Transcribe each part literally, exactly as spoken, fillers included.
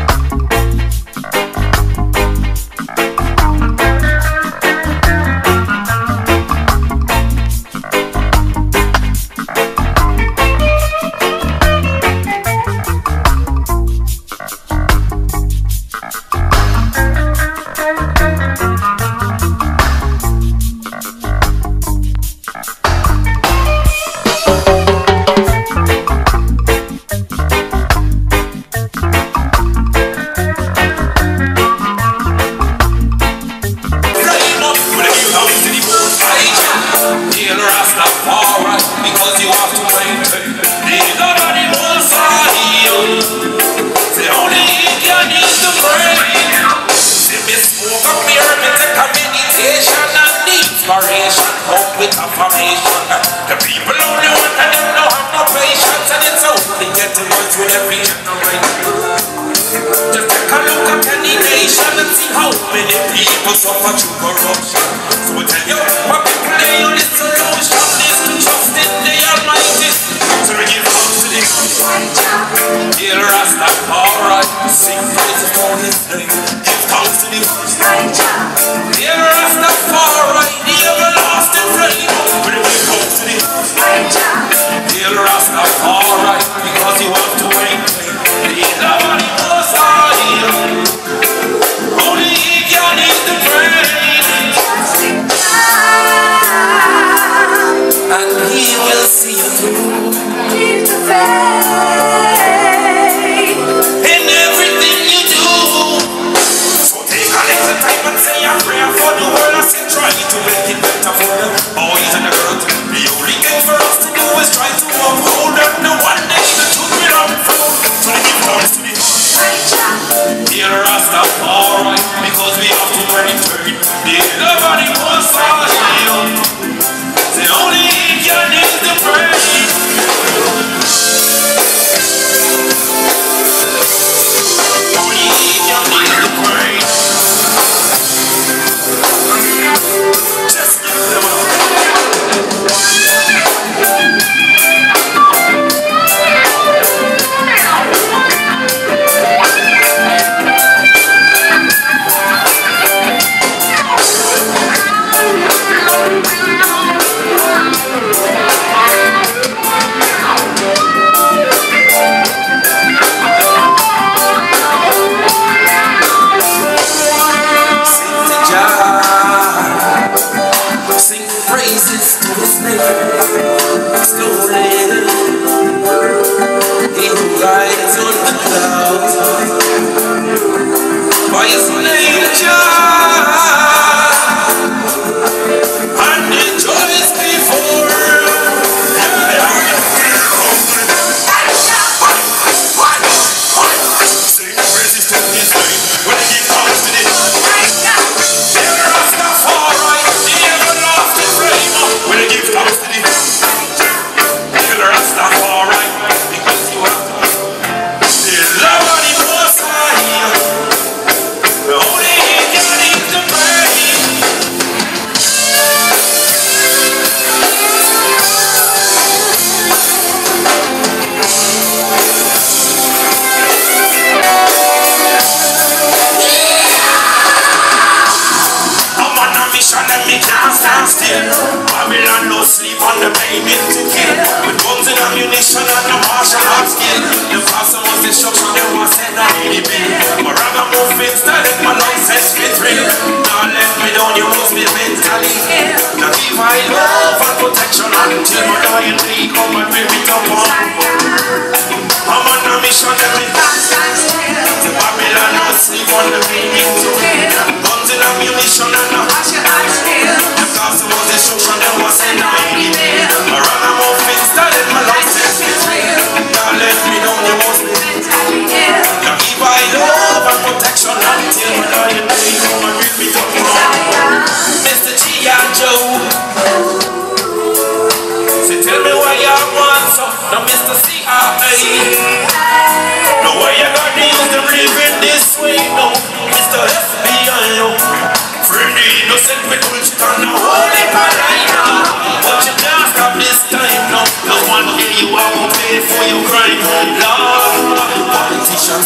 You are gonna pay for your crime, Lord. Politicians,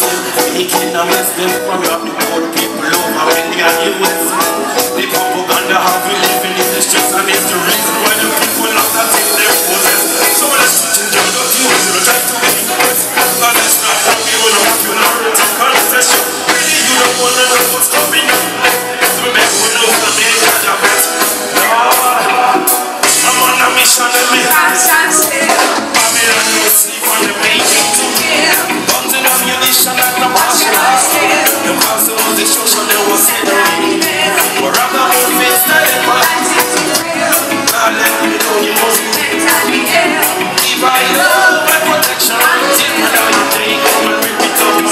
The kingdom is built from up the poor people over in the U S. The propaganda have we living in the streets, and it's the reason why the people have that thing they possess. So let's switch and jump up to you, you try to make it worse. And it's not from you, you know, you know, it's a concession. Really, you don't want to know what's coming up. So make who knows the main catch a bet. Lord, I'm on a mission and me Babylon no sleep on the making to guns and ammunition like the martial arts. The cause of the destruction they was in the ring. We're up the whole face that it was. Now let me know you must be. If I love my protection, till my down you take come and rip it up.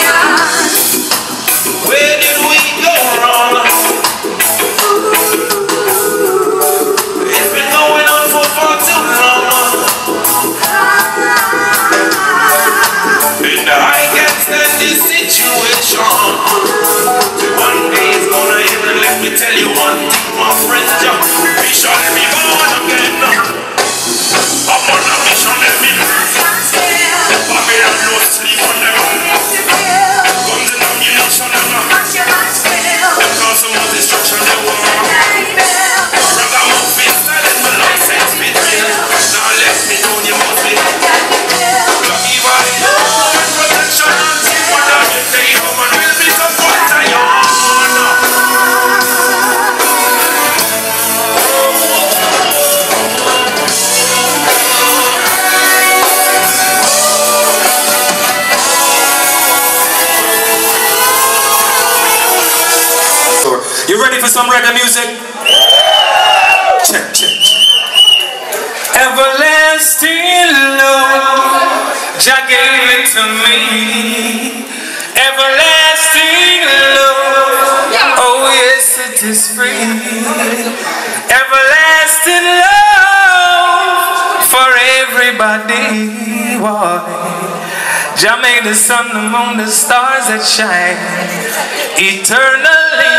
Where did we go wrong? It's been going on for far too long. And I can't stand this situation. One day it's gonna end, and let me tell you one thing, my friend, we shall be born again. I'm on a mission, let me Babylon no sleep on them. Guns and ammunition, the cause of destruction, they want. Ragamuffin style, my license betrayal. Now let me know you must be. Lucky by you, protection and see what I can take home and we'll be some point I own. You ready for some reggae music? Check, check, check. Everlasting love, Jah gave it to me. Everlasting love, oh yes it is free. Everlasting love for everybody. Why? Jah made the sun, the moon, the stars that shine eternally.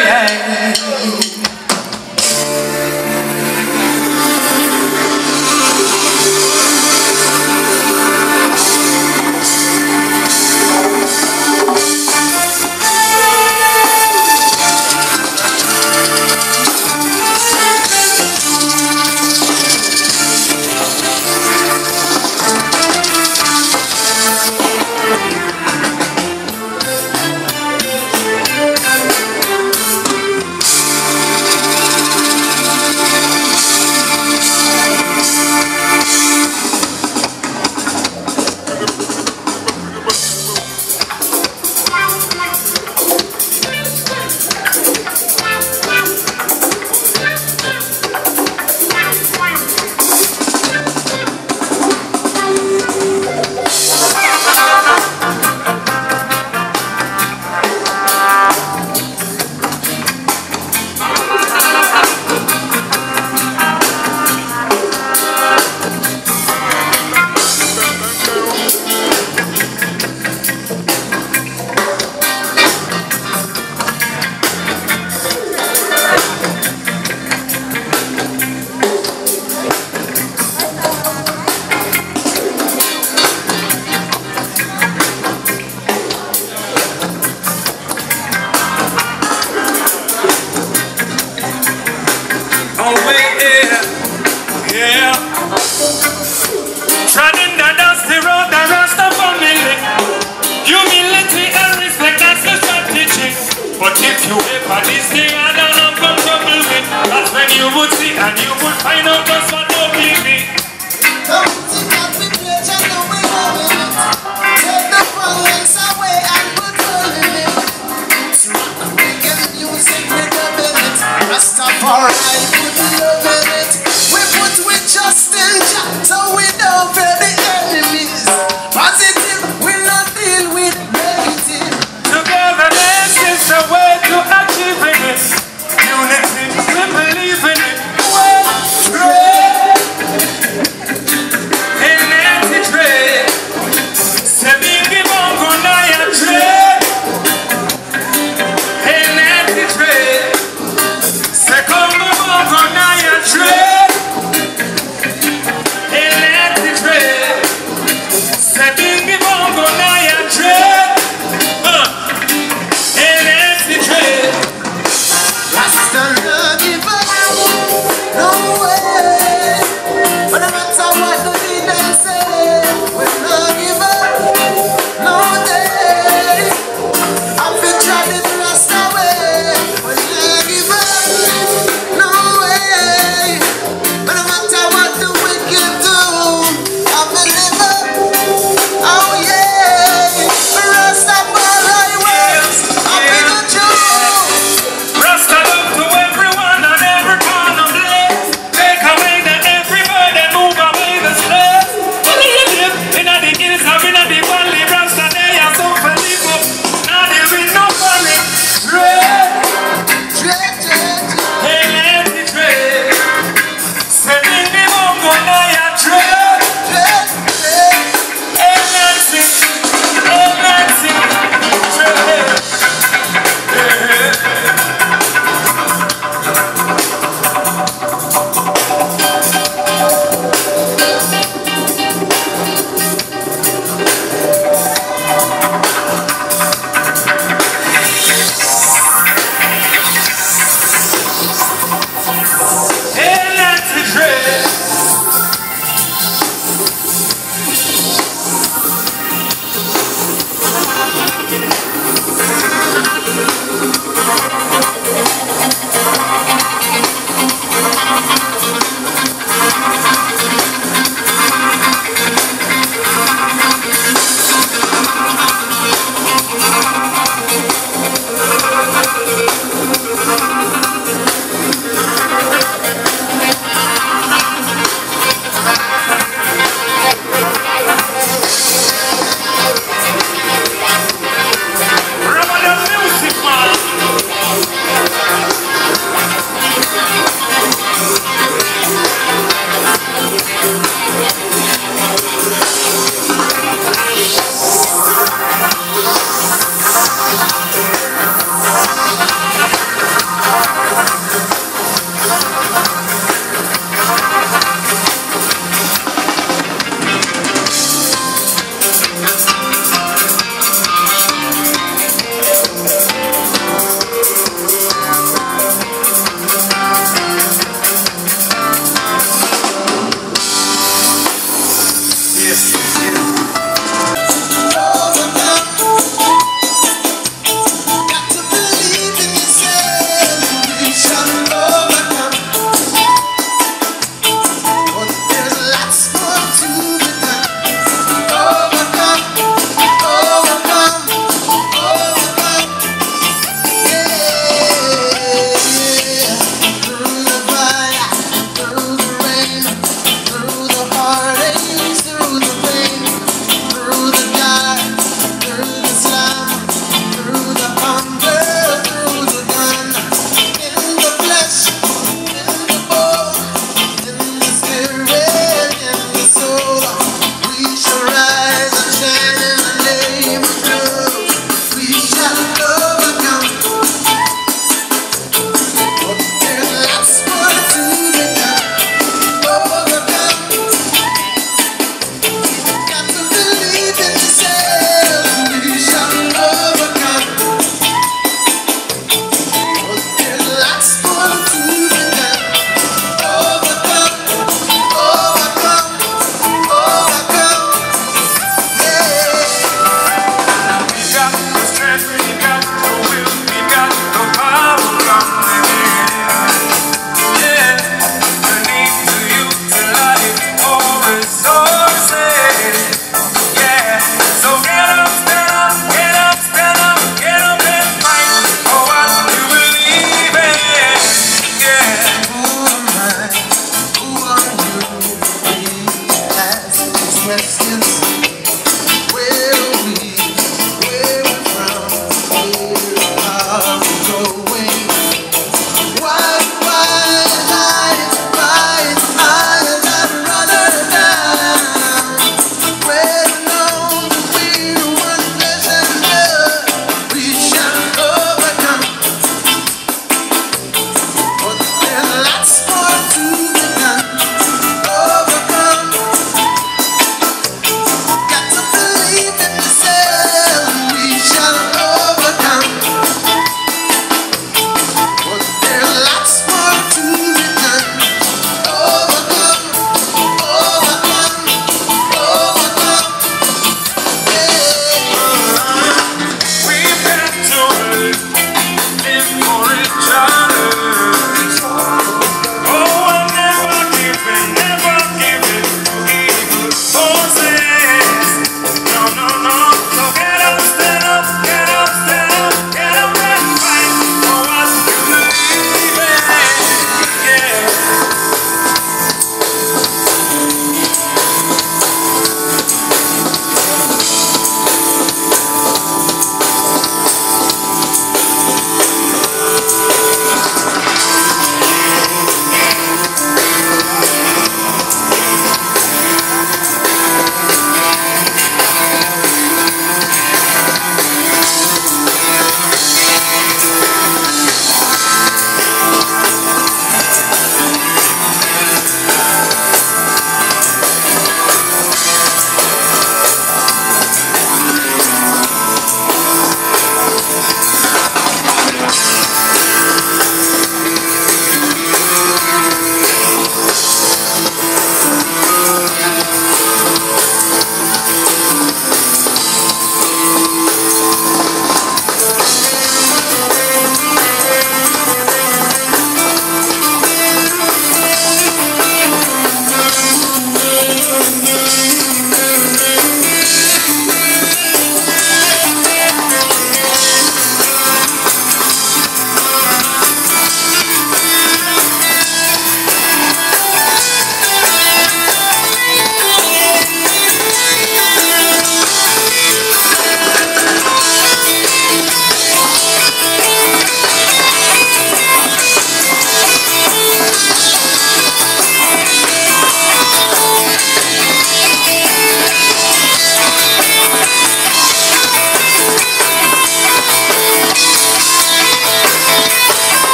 But if you ever this thing I don't have come trouble with, that's when you would see and you would find out just what don't believe me. Don't think that we play, just know we loving it. Take the problems away and put all in it. So we get music with the minute. Rastafari put love in it. We put with Justin Jack, so we don't fear the enemies. Positive, we'll not deal with negative. Togetherness is the way to achieving it. Unity, we believe in it. Well, trade in anti-trade. Sebingi bongo na ya trade in anti-trade. Sekongo bongo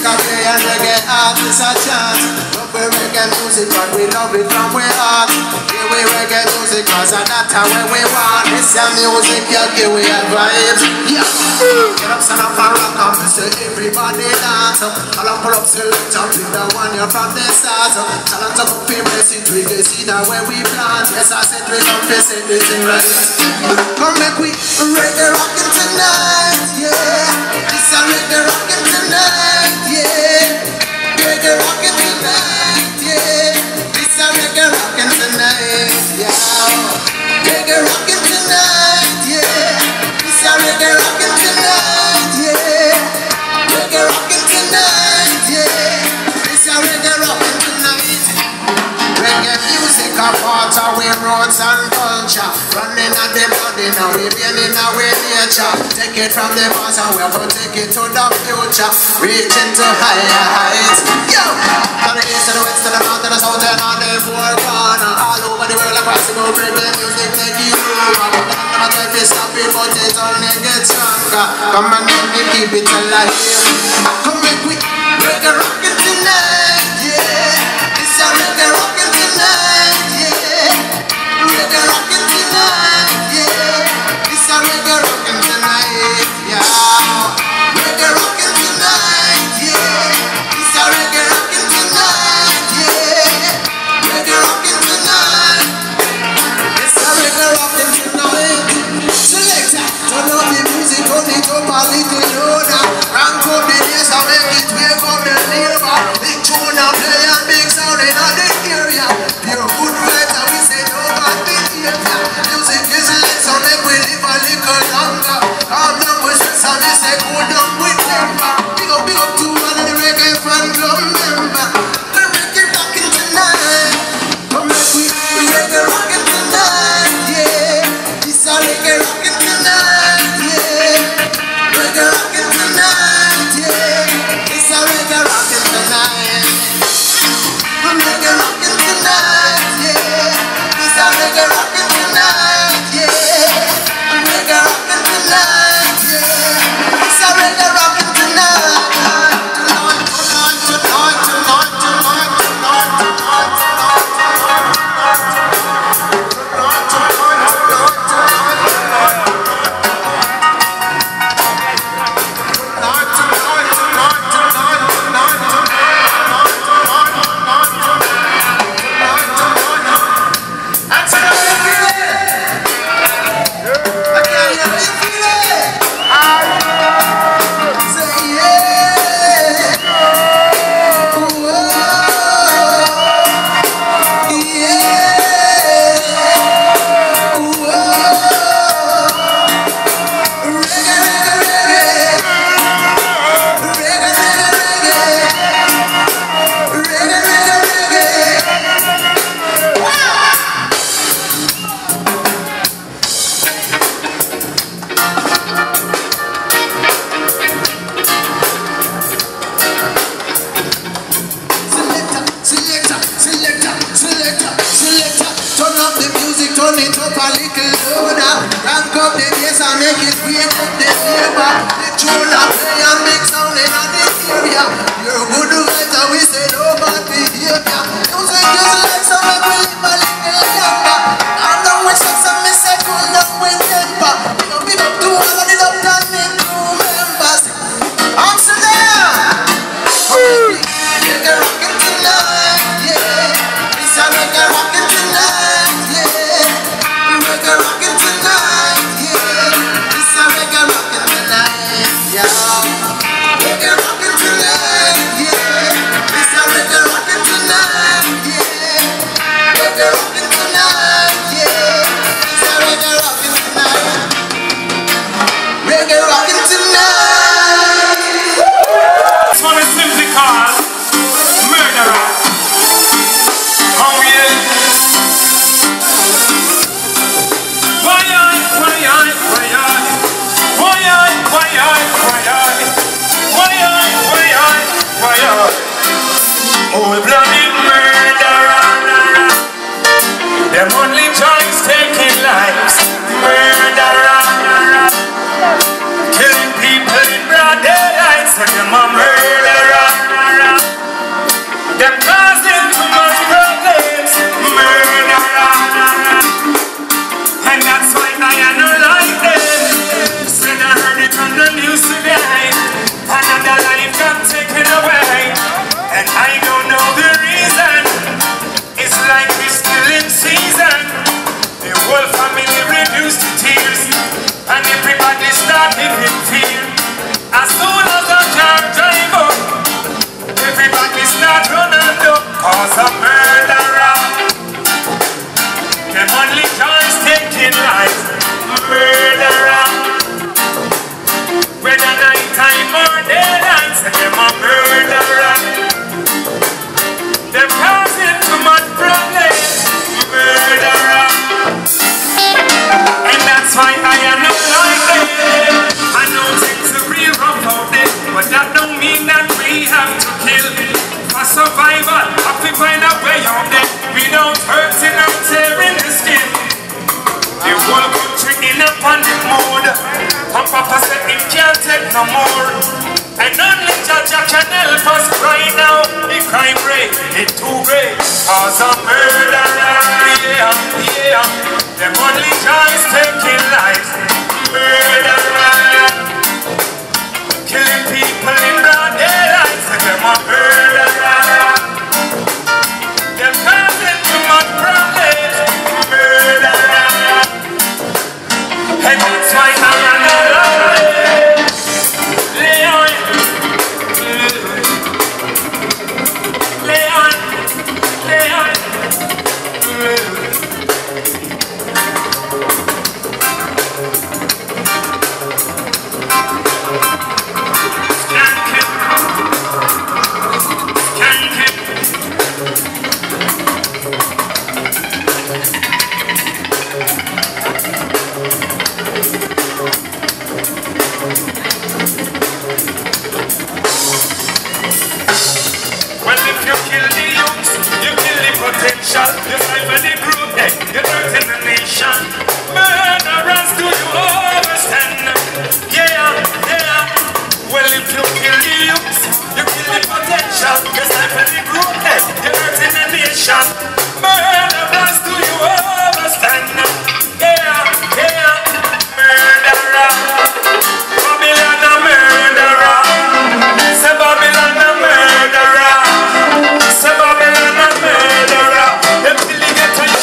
a play and reggae artists a chant. But we reggae music, but we love it from we heart. Give we reggae music, cause that's how we want. This is music, you give we a vibes. Yeah. Get up, stand up and rock up, say everybody dance. All up, pull up, select up, pick the one you're from the start. Tell them to come pay me, see we can see that where we plant. Yes, I said we come face it, this thing right. Come make we reggae rockin' tonight, yeah. This a reggae rockin' tonight, yeah. Reggae rockin' tonight, yeah. This a reggae rockin' tonight, yeah. Reggae rockin' tonight, yeah. This a reggae rockin' tonight, yeah. Reggae rockin' tonight, yeah. This a reggae rockin' tonight. Reggae music a part of we roots and culture. Running at the body now, we feeling our nature. Take it from the past and we're gonna take it to the future. Reaching to higher heights. Yo! From the east to the west to the north to the south and on the four corner. All over the world across the globe, reggae music make you over. Never try to stop it, but it only gets stronger. Come and make me keep it alive. Come make we reggae rockin' tonight, yeah. It's a reggae rockin' tonight, yeah. Reggae rockin' tonight, yeah. It's a reggae rockin' tonight, yeah. Reggae rockin' tonight, yeah. It's a reggae rockin' tonight, yeah. Reggae rockin' tonight. It's a reggae rockin' tonight. Selector, turn up the music, turn it up a little louder. Rank up the bass and make it wake up the neighbor. Big tune and play and big sound in the area. Pure good vibes and we say no bad behavior. Music is lit, so make we live a little longer. Calm down with stress and we say cool down with temper. Big up, big up to one of the reggae fan club member. We're reggae rockin' tonight. Come make we reggae rockin' tonight, yeah. This a reggae rockin' tonight, yeah. Reggae rockin' tonight, yeah. This a reggae rockin' tonight. Reggae rockin' tonight, yeah. This a reggae rockin' tonight, yeah. Reggae rockin' tonight, yeah. This a reggae rockin' tonight. Tonight, tonight, tonight, tonight, tonight, tonight, tonight, turn it up a little louder. Rank up the bass and make it wake up the neighbor. The tune a play and make sound in the area. You're good vibes and we say no bad behavior. Music is like some make we live a little younger. And now we say some me say cool down with temper. We don't big up to all of the love and make crew members. Amsterdam! Reggae rockin' tonight, yeah. It's a reggae rockin' tonight, yeah. Reggae rockin' tonight, yeah. It's a reggae rockin' tonight, yeah. Reggae rockin' tonight, yeah. It's a reggae rockin' tonight. As soon as the car drive up, everybody start running up, cause a murderer. Them only guys taking lives, murderer. Whether night time or daylight, say them a murderer. Them causing too much problems, murderer. And that's why I am not like them. I know things are real rough out there, but that don't mean that we have to kill. For survival, have to find a way out there without hurting and tearing the skin. The whole country in a panic mode, and Papa said it can't take no more. And only Jaja can help us right now. The crime rate is too great, cause a murderer, yeah, yeah. Them only guys taking lives, murderer. Killing people in broad daylight, say them a murderer. Them causing too much problems, murderer. And that's why I'm an alive. Leon, Leon, Leon. Skanking, skanking. Well, if you kill the youth, you kill the potential. You cipher the group, eh? You're hurting the nation. Murderers, do you understand? Yeah, yeah. Well, if you kill the youth, you kill the potential. You cipher the group, eh? You're hurting the nation. Murderers, do you understand? Yeah, yeah. Murderer. Babylon a murderer. Say Babylon a murderer. Say Babylon a murderer. Them till they get to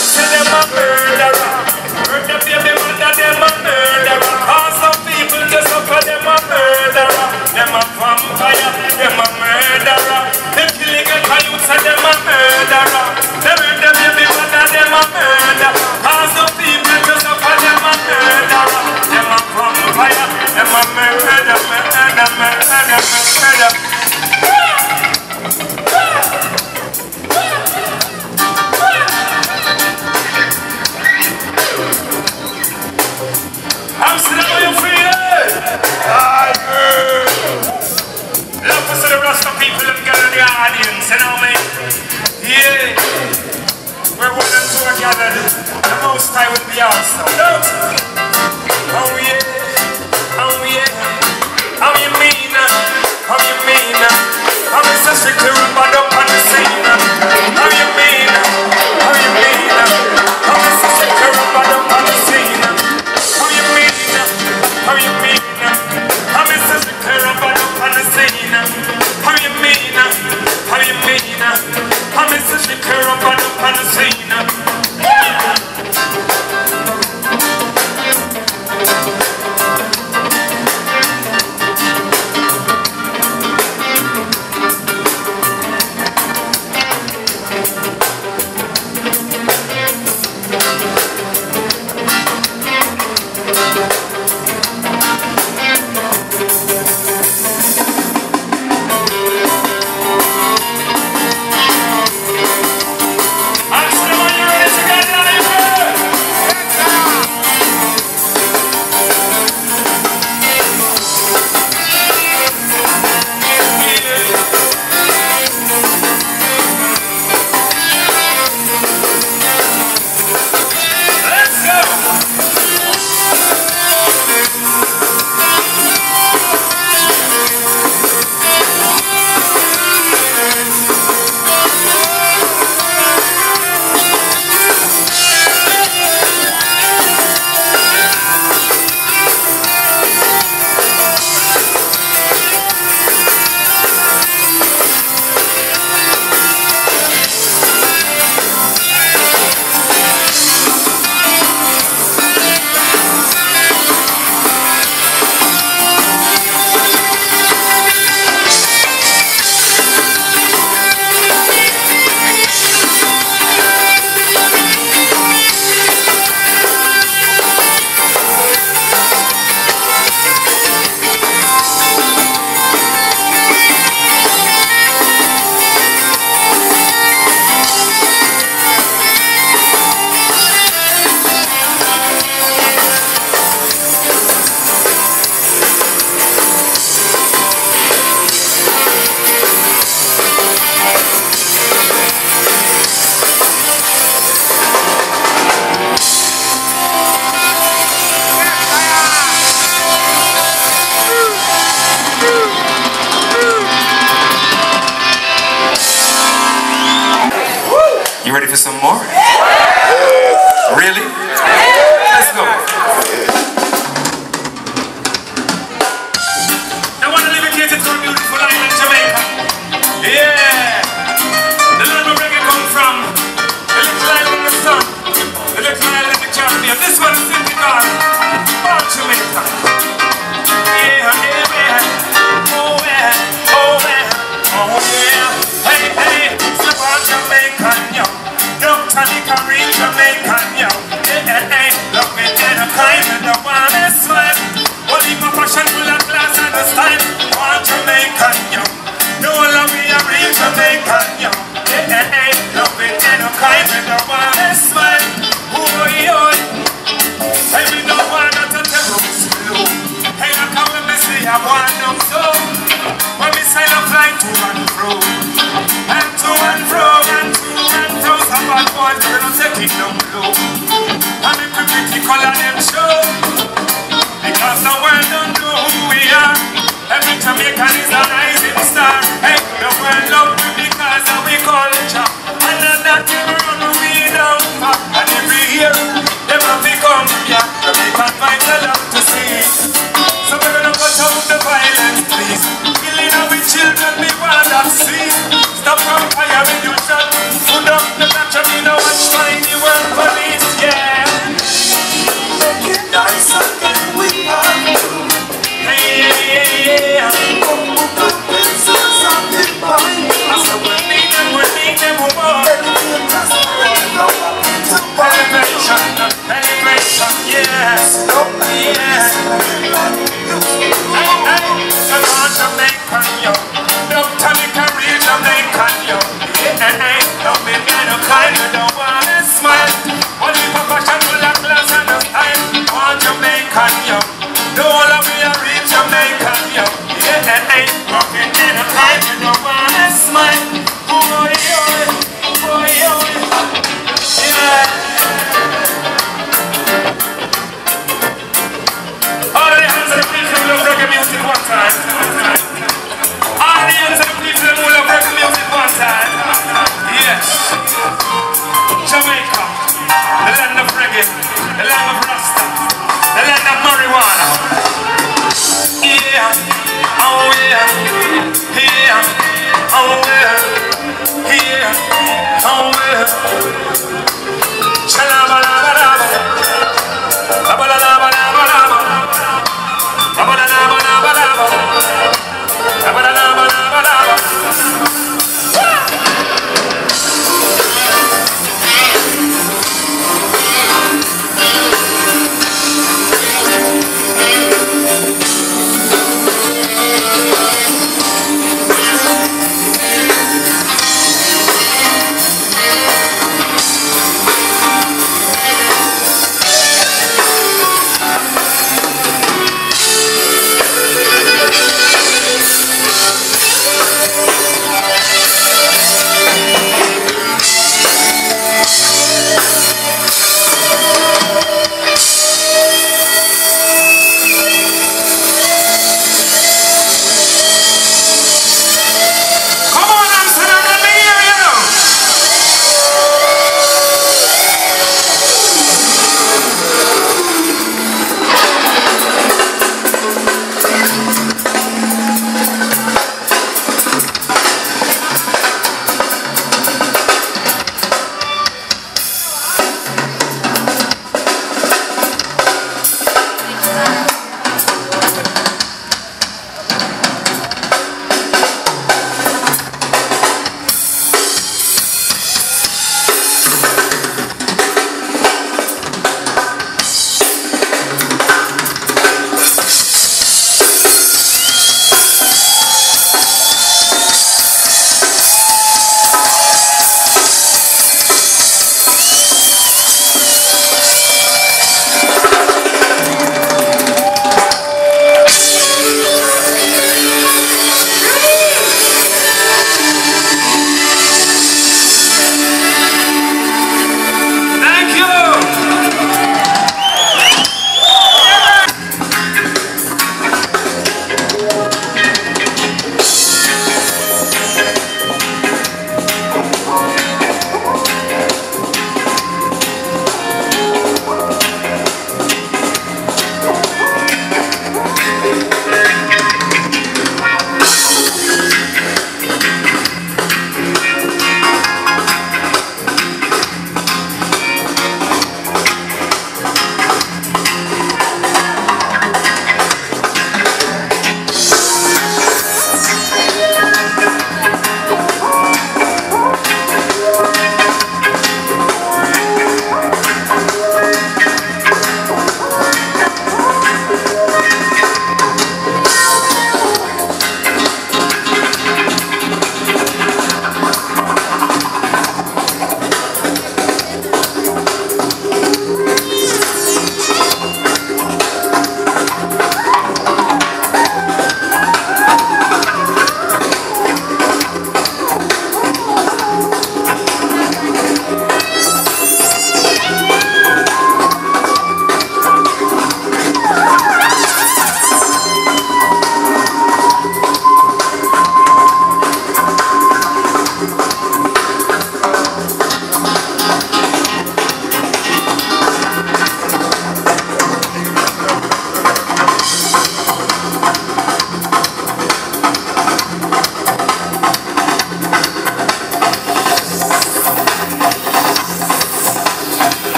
You ready for some more? Really? Let's go. I want to dedicate it to a beautiful island, Jamaica. Yeah. The land where reggae come from. The little island in the sun. The little island in the Caribbean. This one is simply called Born Jamaica. Yeah, yeah, yeah. Oh yeah, oh yeah, oh yeah. Hey, hey, it's about Jamaican, yo. Young Tanika, real Jamaican, yo. Hey, hey, hey, love me in a kind and the one is smile. Only my passion full of class and the style. Born Jamaican, yo. No love me a real Jamaican, yo. Hey, hey, hey, love me in a kind and the one is smile. Oh, yo. Hey, we don't want to take the road slow. Hey, I come with me, see I want them so. When we say I fly to and fro, and to and fro, and to and fro, some bad boys, they don't take it down low. And if we pretty color them show, because the world don't know who we are. Every Jamaican is a rising star. Hey, the world love me because of we culture. And not that they run we down far. And every year, they have to come here. Jamaican find a lot to see. So we're gonna cut out the violence, please. Killing our children, we want to see. Stop from firing your shot. Put up the match and we know what's fine. You work police, yeah. Make it nice again, we are you. Hey, yeah, yeah, yeah. Oh, this is something fine. I said we need them, we need them more. Everything that's ready, no one to buy. Elevation, elevation, yes. No, yes. Hey, hey, come on, Jamaican, yo. Don't tell me can real Jamaican, yo. Hey, hey, hey, don't be mad or kind, you don't want to smile. Only for fashion, full of class and the style. Want Jamaican, yo. Don't wanna be a real Jamaican, yo. Hey, hey, hey, rockin' in a kind, you don't want to smile. Oh, yo, oh, yo, yeah. All the hands of the people who love reggae music one time. All the hands of the people who love reggae music one time. Yes. Jamaica, the land of reggae, the land of Rasta, the land of marijuana. Yeah, oh yeah, yeah, oh yeah, yeah, oh yeah. Shalabalabalaba, labalabalabalaba, labalabalabalaba, labalabalabalaba.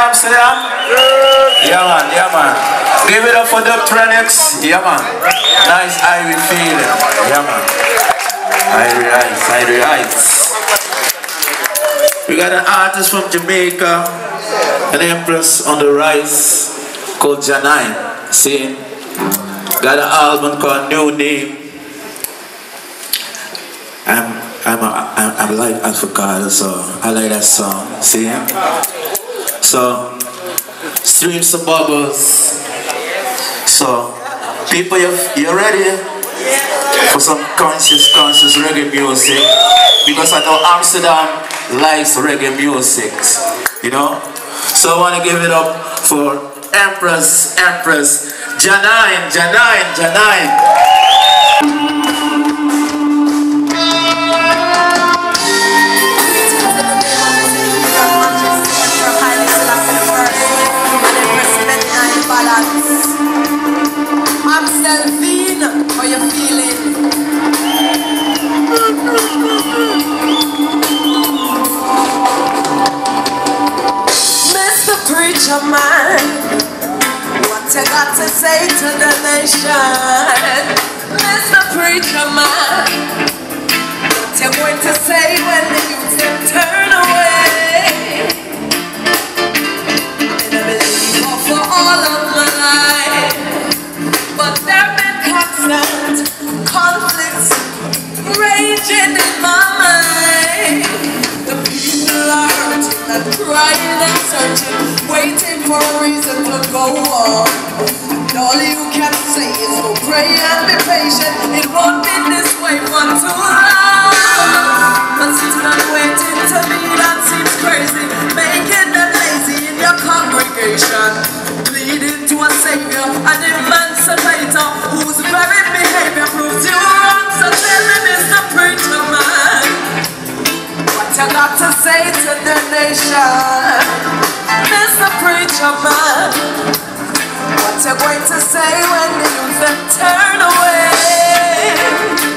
Amsterdam? Yeah man, yeah man. Give it up for Dubtronics. Yeah man. Nice Ivy feeling. Yeah man. Ivy Heights, Ivy Heights. We got an artist from Jamaica, an empress on the rise called Janine. See? Got an album called New Name. I'm I'm a, I'm, I'm like Alpha, so I like that song. See? So streams of bubbles. So people, you you ready for some conscious, conscious reggae music? Because I know Amsterdam likes reggae music. You know? So I want to give it up for Empress, Empress, Janine, Janine, Janine. I'm Delphine, how you feeling? Mister Preacher Man, what you got to say to the nation? Mister Preacher Man, what you going to say when the youth them turn away? I've been a believer for all of my life, but there have been constant conflicts raging in my mind. The people are hurting and crying and searching, waiting for a reason to go on. And all you can say is go pray and be patient. It won't be this way for too long. But sitting and waiting to me, that seems crazy. Making them lazy in your congregation, leading to a savior, an emancipator, whose very behavior proves you wrong. So tell me, Mister Preacher Man, what you got to say to the nation? Mister Preacher Man, what you going to say when the youth them turn away?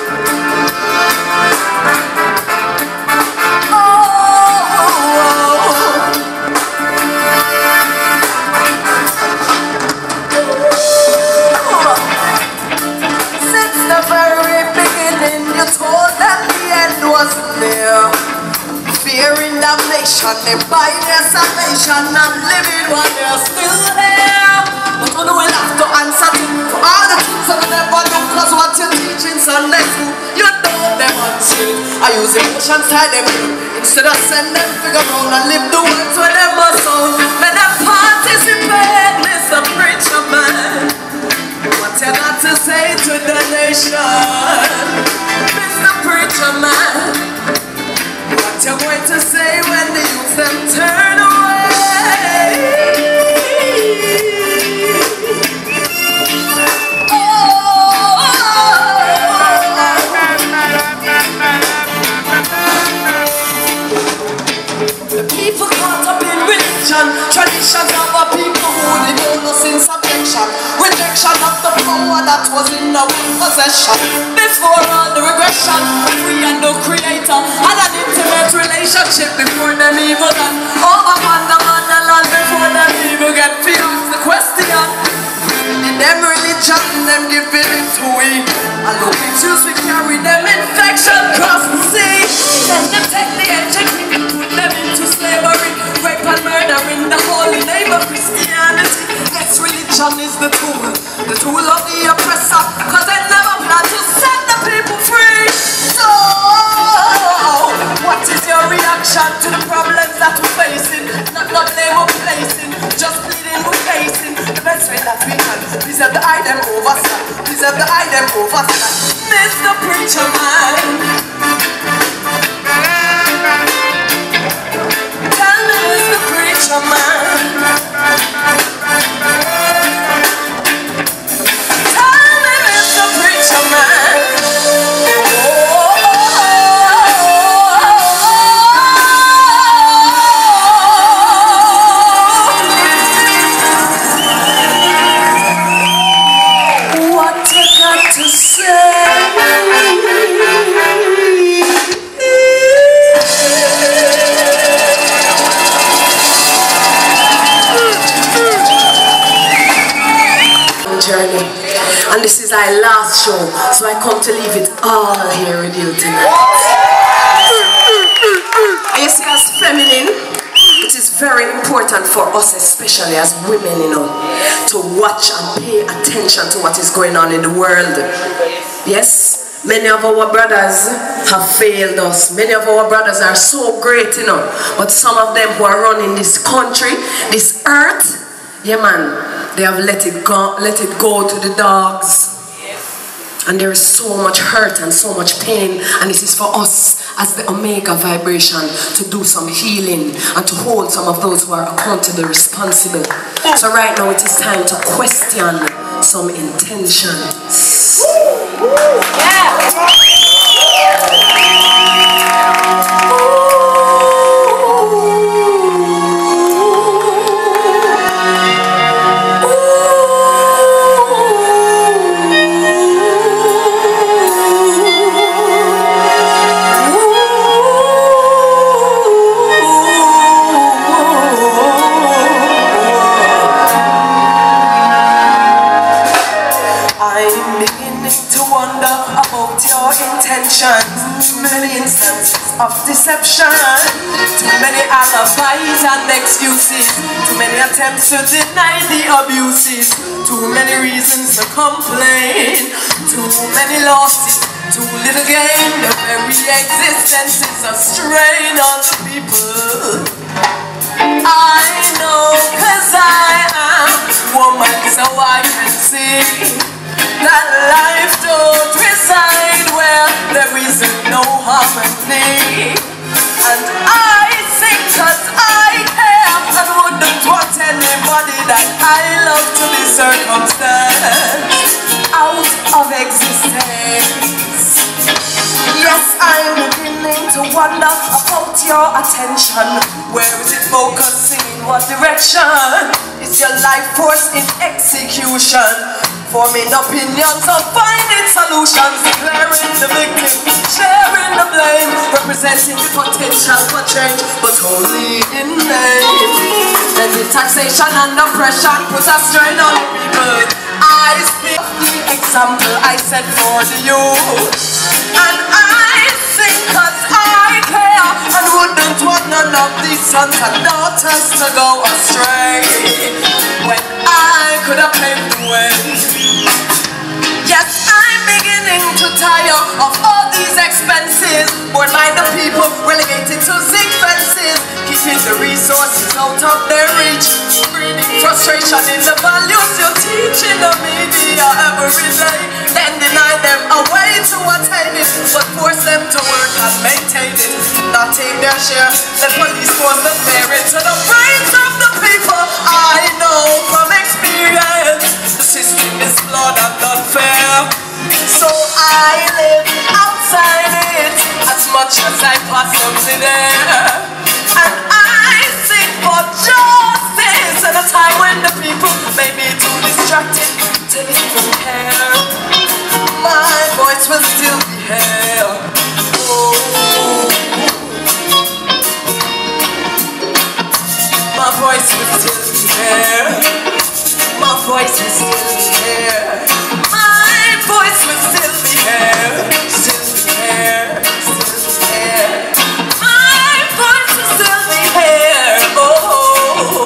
Fearing damnation, they buy their salvation and living while they're still here. But you will have to answer to all the things that you never do, cause what you're teaching Sunday school, you know them until I use emotions tie them in, instead of send them figure around and live the words where they must own. Let them participate, Mister Preacher Man. What you got to say to the nation, Mister Preacher Man? What you going to say when the youth them turn away? Oh, the people caught up in religion, traditions of a people who they don't know since subjection, rejection of the power that was in our possession. Before all the regression, we had no creator, and an intimate relationship before them even done. Over on the motherland before them even get to ask the question. In them religion, them giving it to we, and look we choose, we carry them infection cross the sea. Then them take the ancient people, put them into slavery, rape and murder in the holy name of Christianity. Yes, religion is the tool, the tool of the oppressor, cause they never plan to set the people free. So, what is your reaction to the problems that we're facing? Not no blame or placing, just pleading we're facing. The best way that we can preserve the item oversight, preserve the item oversight. Mister Preacher Man, tell me, Mister Preacher Man, tell me, Mister Preacher Man. journey. And this is our last show, so I come to leave it all here with you tonight. And you see, as feminine, it is very important for us, especially as women, you know, to watch and pay attention to what is going on in the world. Yes, many of our brothers have failed us. Many of our brothers are so great, you know, but some of them who are running this country, this earth, yeah man, they have let it go, let it go to the dogs. And there is so much hurt and so much pain, and this is for us as the Omega vibration to do some healing and to hold some of those who are accountable responsible. So right now it is time to question some intentions. Yeah. Too many instances of deception, too many alibis and excuses, too many attempts to deny the abuses, too many reasons to complain, too many losses, too little gain. The very existence is a strain on the people. I know, cause I am woman, so I can see that life don't reside where there is no harmony. And I think cause I care and wouldn't want anybody that I love to be circumstanced out of existence. Yes, I'm beginning to wonder about your attention. Where is it focusing? In what direction? Is your life force in execution? Forming opinions and finding solutions, declaring the victim, sharing the blame, representing the potential for change, but only in name. Then the taxation and oppression put a strain on the people. I speak the example I set for the youth, and I think cause I care and wouldn't want none of these sons and daughters to go astray when I could have paved the way. Yes, I'm beginning to tire of all these expenses, born by the people, relegated to zinc fences, keeping the resources out of their reach, breeding frustration in the values you teach in the media every day, then deny them a way to attain it, but force them to work and maintain it, not take their share. The police force them bear it to the brains of the people. I know from experience the system is flawed and unfair, so I live outside it as much as I possibly dare. And I think for justice at a time when the people may be too distracted to even care. My voice will still be here. Oh. My voice will still be here. My voice will still be here. My voice will still be here. Still be here. Still be here. My voice will still be here. Oh.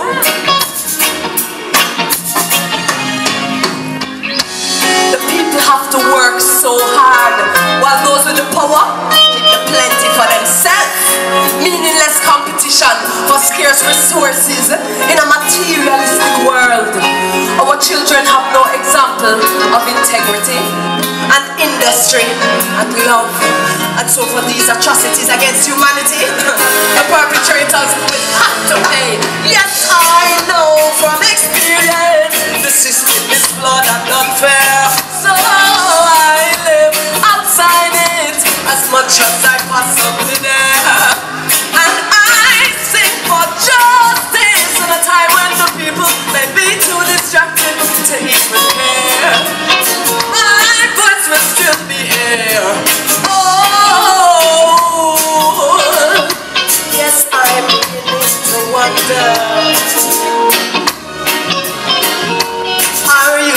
The people have to work so hard, while those with the power keep the plenty for themselves. Meaningless competition for scarce resources in a materialistic world. Our children have no example of integrity and industry and love. And so for these atrocities against humanity, the perpetrators will have to pay. Yes, I know from experience the system is flawed and unfair, so I live outside it as much as I possibly dare. And I sing for justice in a time when the people may be too distracted to even care. My voice will still be here. Oh, yes, I'm beginning to wonder, are you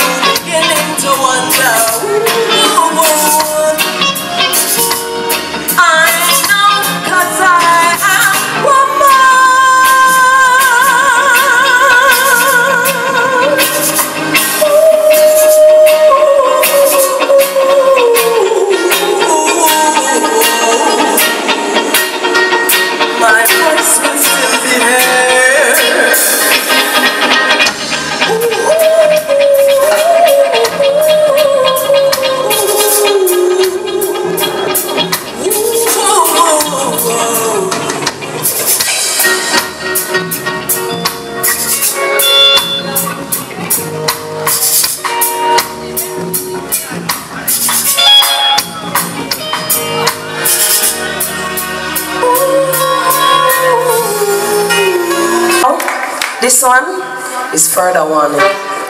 This one is further warning.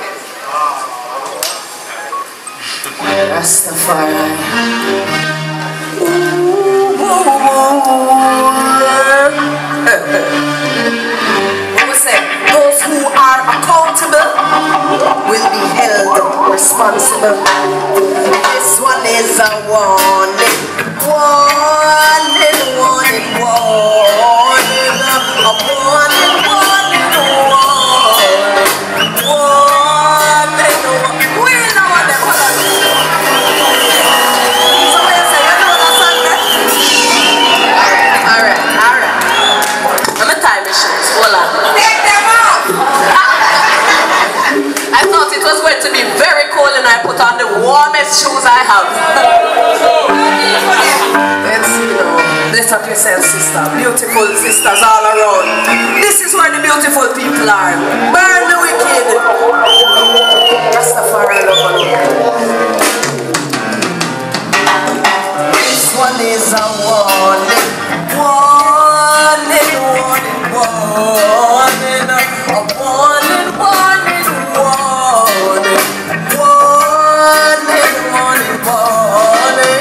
Rastafari. We say those who are accountable will be held responsible. This one is a warning, warning, warning, warning, a warning, warning, warning, warning. We know what they want. So we say, you know that song there? Alright, alright. I'm a time machine, hold on. Take them off! I thought it was going to be very cold and I put on the warmest shoes I have. Let's see now. Lift up yourself, sister. Beautiful sisters all around. This is where the beautiful people are. Burn the wicked. Rastafari love. This one is a warning. Warning, warning, warning. A warning, warning, warning. Warning, warning, warning.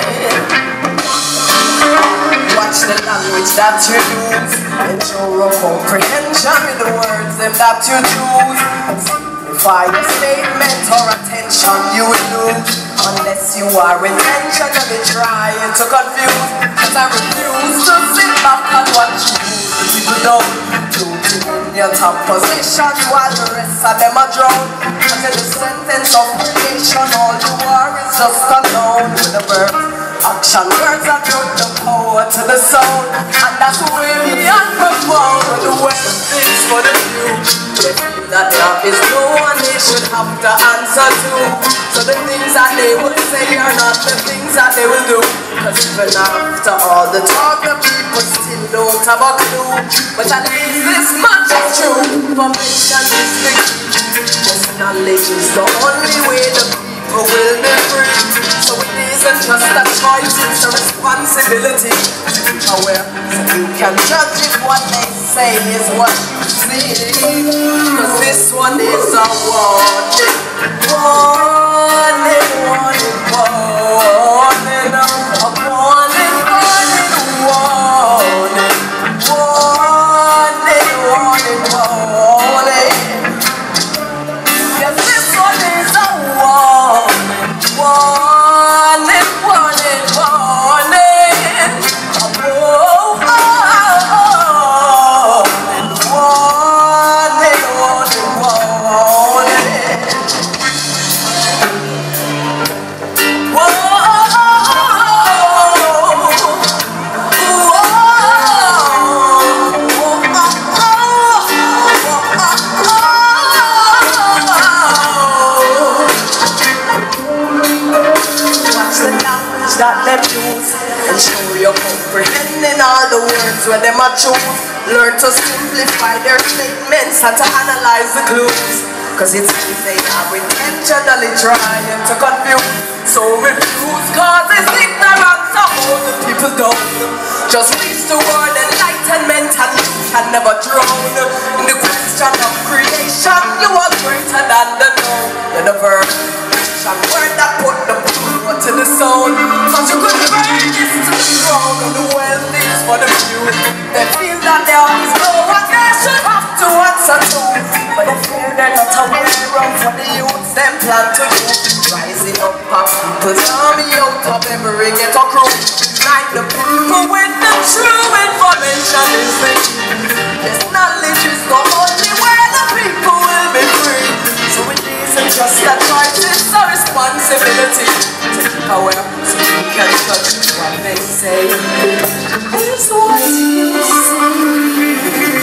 Watch the language that you use. Ensure your comprehension with the words them that you choose. Simplify your statement or attention you will lose. Unless you are intentionally trying to confuse. Cause I refuse to sit back and watch you. People don't floating in your top position while the rest of them are drowned. Until the sentence of creation, all you are is just a noun with a verb. Action words are put the power to the soul. And that's the way we are profound. The wealth is for the few. They feel that love is no one they should have to answer to. So the things that they will say are not the things that they will do. Cause even after all the talk, the people still don't have a clue. But at least this much is true. Information is the key. This knowledge is the only way the people will be free. So it isn't just a choice, it's a responsibility. Aware, so you can judge if what they say is what you see. Cause this one is a warning. Warning, warning, warning. A warning, warning, warning. Warning, warning, warning. Yes, this one is a warning. Warning, warning, warning. Oh, oh, oh, warning, warning, warning. That them use, ensure you're comprehending all the words where them are choose. Learn to simplify their statements and to analyze the clues. Cause it's if they are intentionally trying to confuse. So refuse cause it's ignorance of all the people don't. Just reach the word enlightenment and you can never drown. In the question of creation, you are greater than the known. You're the verb. Word that put the power to the soul. Cause you could burn this to the ground. And the wealth is for the few. They feel that there is no one they should have to answer to. But they fear they're not aware of what the youths them plan to do. Rising up of people's army out of every ghetto crew. Unite the people with the true information is free. This knowledge is the only way the people will be free. So it isn't just a choice, it's a responsibility to keep aware so you can touch what they say. It's what you see.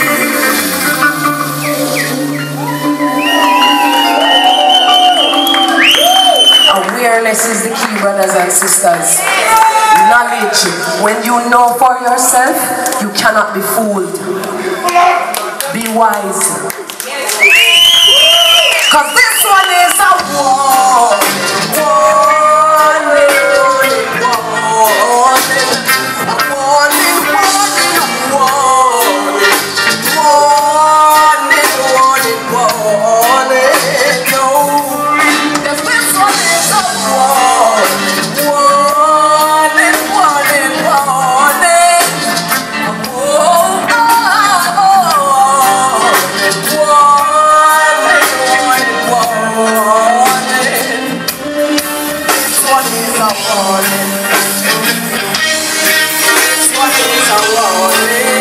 Awareness is the key, brothers and sisters. Knowledge. When you know for yourself, you cannot be fooled. Be wise. Cause this one is a war. Warning, warning, warning. A warning, warning, warning. Warning, warning, a warning. This one is a warning.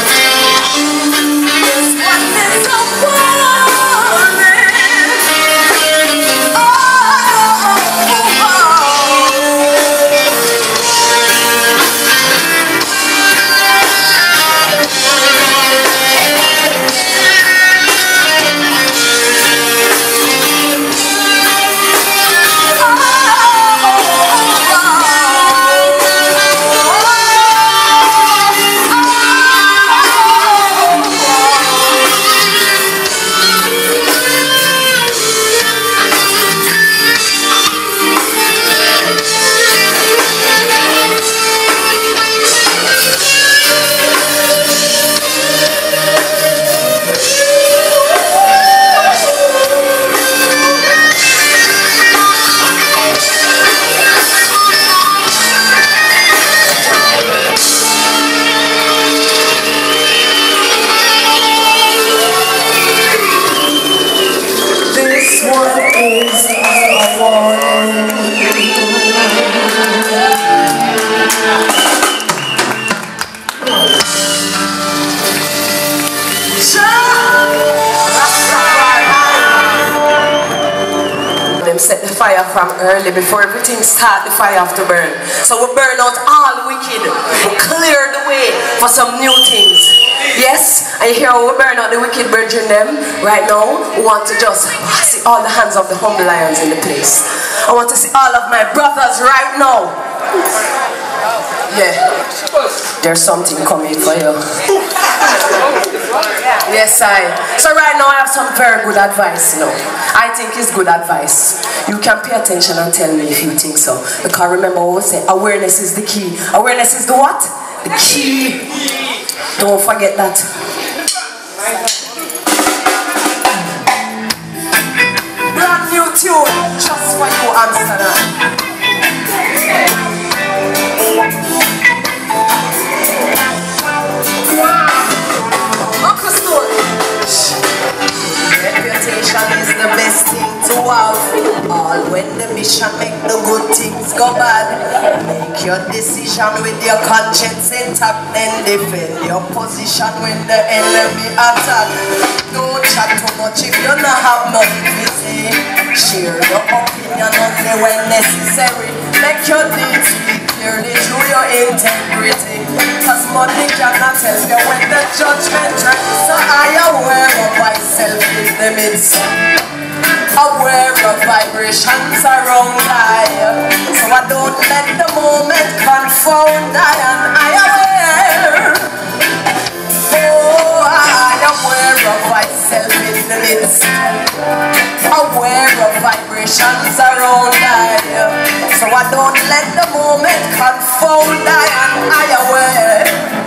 This one is a warning. Oh, oh, oh. Set the fire from early before everything start, the fire have to burn. So we burn out all wicked. We clear the way for some new things. Yes, and here we burn out the wicked brethren them. Right now, we want to just see all the hands of the humble lions in the place. I want to see all of my brothers right now. Yeah, there's something coming for you. Yes, I. So right now I have some very good advice, you know. I think it's good advice. You can pay attention and tell me if you think so. Because remember what we say, awareness is the key. Awareness is the what? The key. Don't forget that. Brand new tune, just for you, Amsterdam. Reputation is the best thing to have. All when the mission make the good things go bad. Make your decision with your conscience intact. Then defend your position when the enemy attack. Don't chat too much if you don't have nothing to say. Share your opinion only when necessary. Make your deeds speak clearly through your integrity. Cause money cannot help you when the judgment reigns. So I am aware of myself in the midst. Aware of vibrations around I. So I don't let the moment confound I. And I aware. Oh, I am aware of myself in the midst. Aware of vibrations around I. So I don't let the moment confound I. And I aware.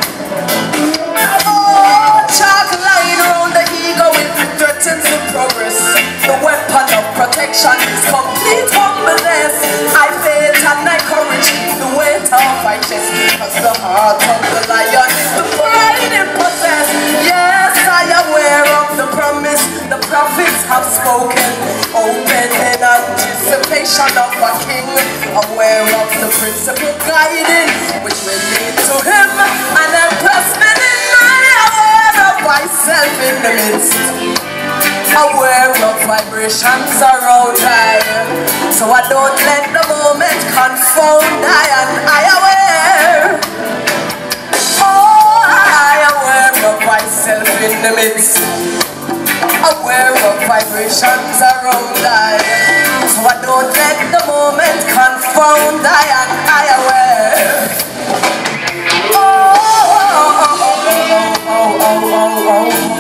Oh, chalk line around the ego, it threatens the progress. The weapon of protection is complete humbleness. I faith and I courage, the weight of my chest. Cause the heart of the lion is the pride it possess. Yes, I am aware of the promise the prophets have spoken. Open in anticipation of a king. Aware of the principle guiding, which will lead to him and empressment in my. Aware of myself in the midst. Aware of vibrations around I. So I don't let the moment confound I. And I aware. Oh, I am aware of myself in the midst. Aware of vibrations around I. So I don't let the moment confound I. And I aware. Oh, oh, oh, oh, oh, oh, oh, oh.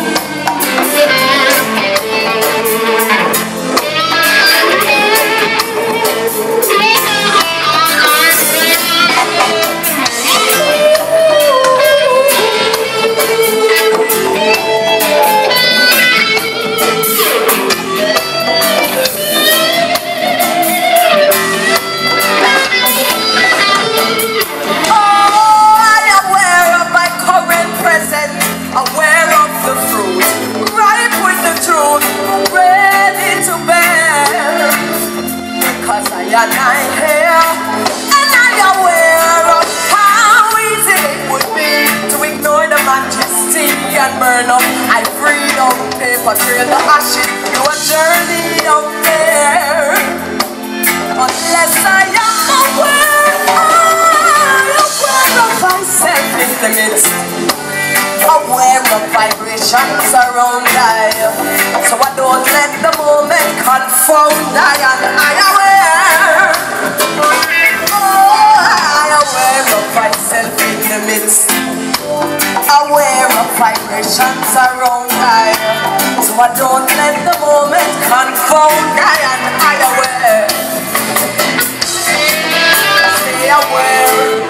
I and I hear, and I aware of how easy it would be to ignore the majesty and burn up. I freed up paper trail the ashes to a journey out there. Unless I am aware, aware of myself in the midst, aware of vibrations around I. So I don't let the moment confound I and I aware. Oh, I aware of myself in the midst, aware of vibrations around I. So I don't let the moment confound I and I aware. Stay aware.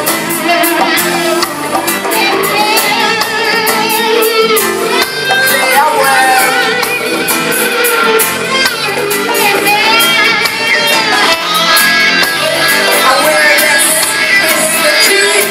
Stay aware. Awareness is the key.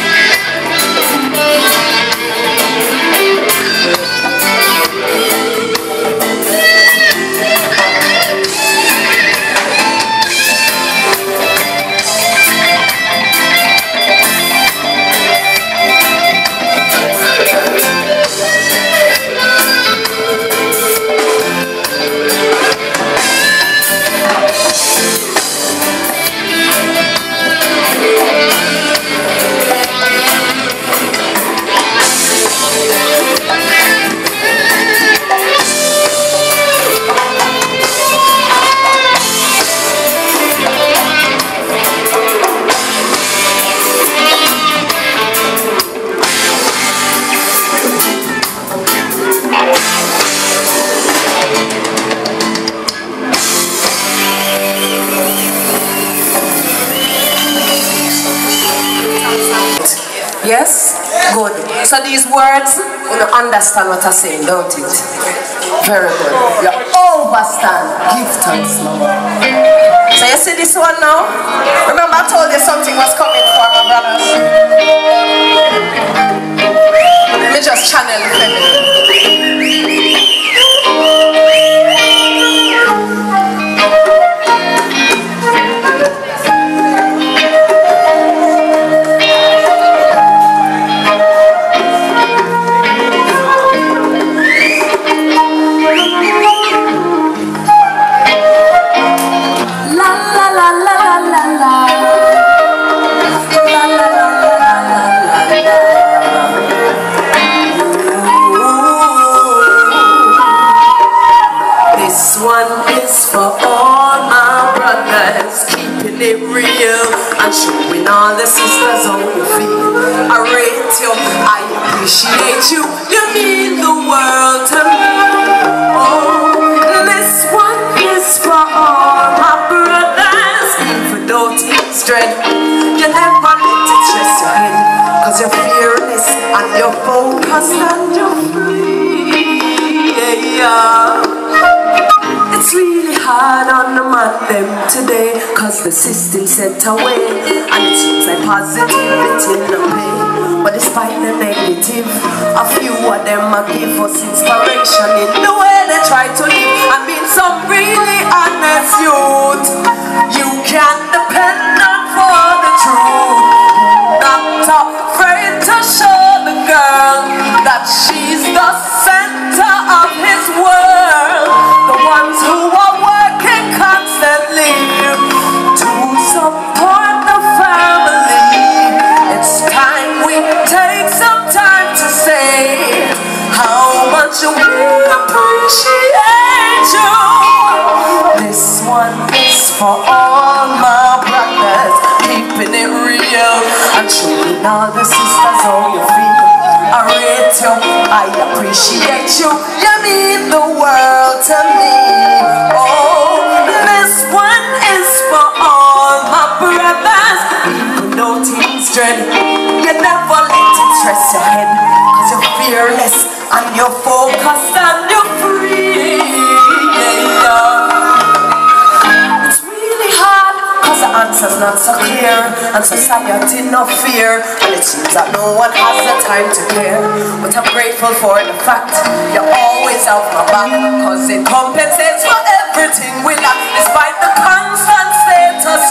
Yes? Good. So these words, you don't understand what I'm saying, don't it? Very good. You overstand. Give thanks, Lord. So you see this one now? Remember I told you something was coming for my brother? Let me just channel the feminine. Showing all the sisters how you feel. I rate you, I appreciate you. You mean the world to me. Oh, this one is for all my brothers. For Doting's dread, you never let it stress your head, cause you're fearless and you're focused and you're free. Yeah, yeah. It's really hard on the man them today, cause the system set away, and it seems like positivity no pay. But despite the negative, a few of them a give us inspiration in the way they try to live, and being some really honest youth. You can depend on for the truth, not afraid to show the girl that she's the center of his world. The ones who are working constantly to support the family. It's time we take some time to say how much we appreciate you. This one is for all my brothers, keeping it real and showing all the sisters how you feel. I rate you, I appreciate you. You mean the world to me. Oh, this one is for all my brothers. Even though things dread, you never let it stress your head, cause you're fearless and you're focused and you're free. Yeah, yeah. It's really hard, cause the answer's not so clear, and society no fear, and it seems that no one has the time to care. But I'm grateful for the fact you always have my back, cause it compensates for everything we lack, despite the constant status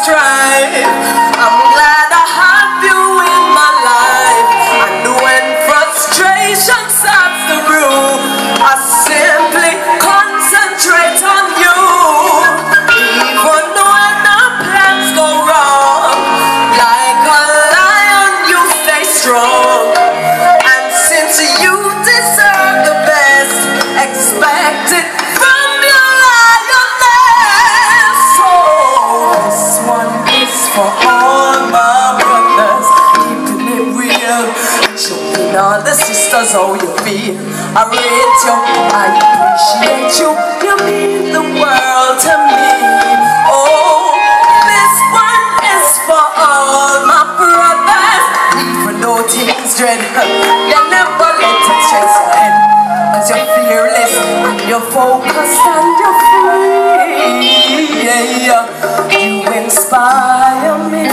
for all my brothers, keeping it real, showing all the sisters how you feel. I rate you, I appreciate you, you mean the world to me. Oh, this one is for all my brothers, even though things dread, you never let it stress your head, cause you're fearless, you're focused and you're free. Yeah, you inspire me.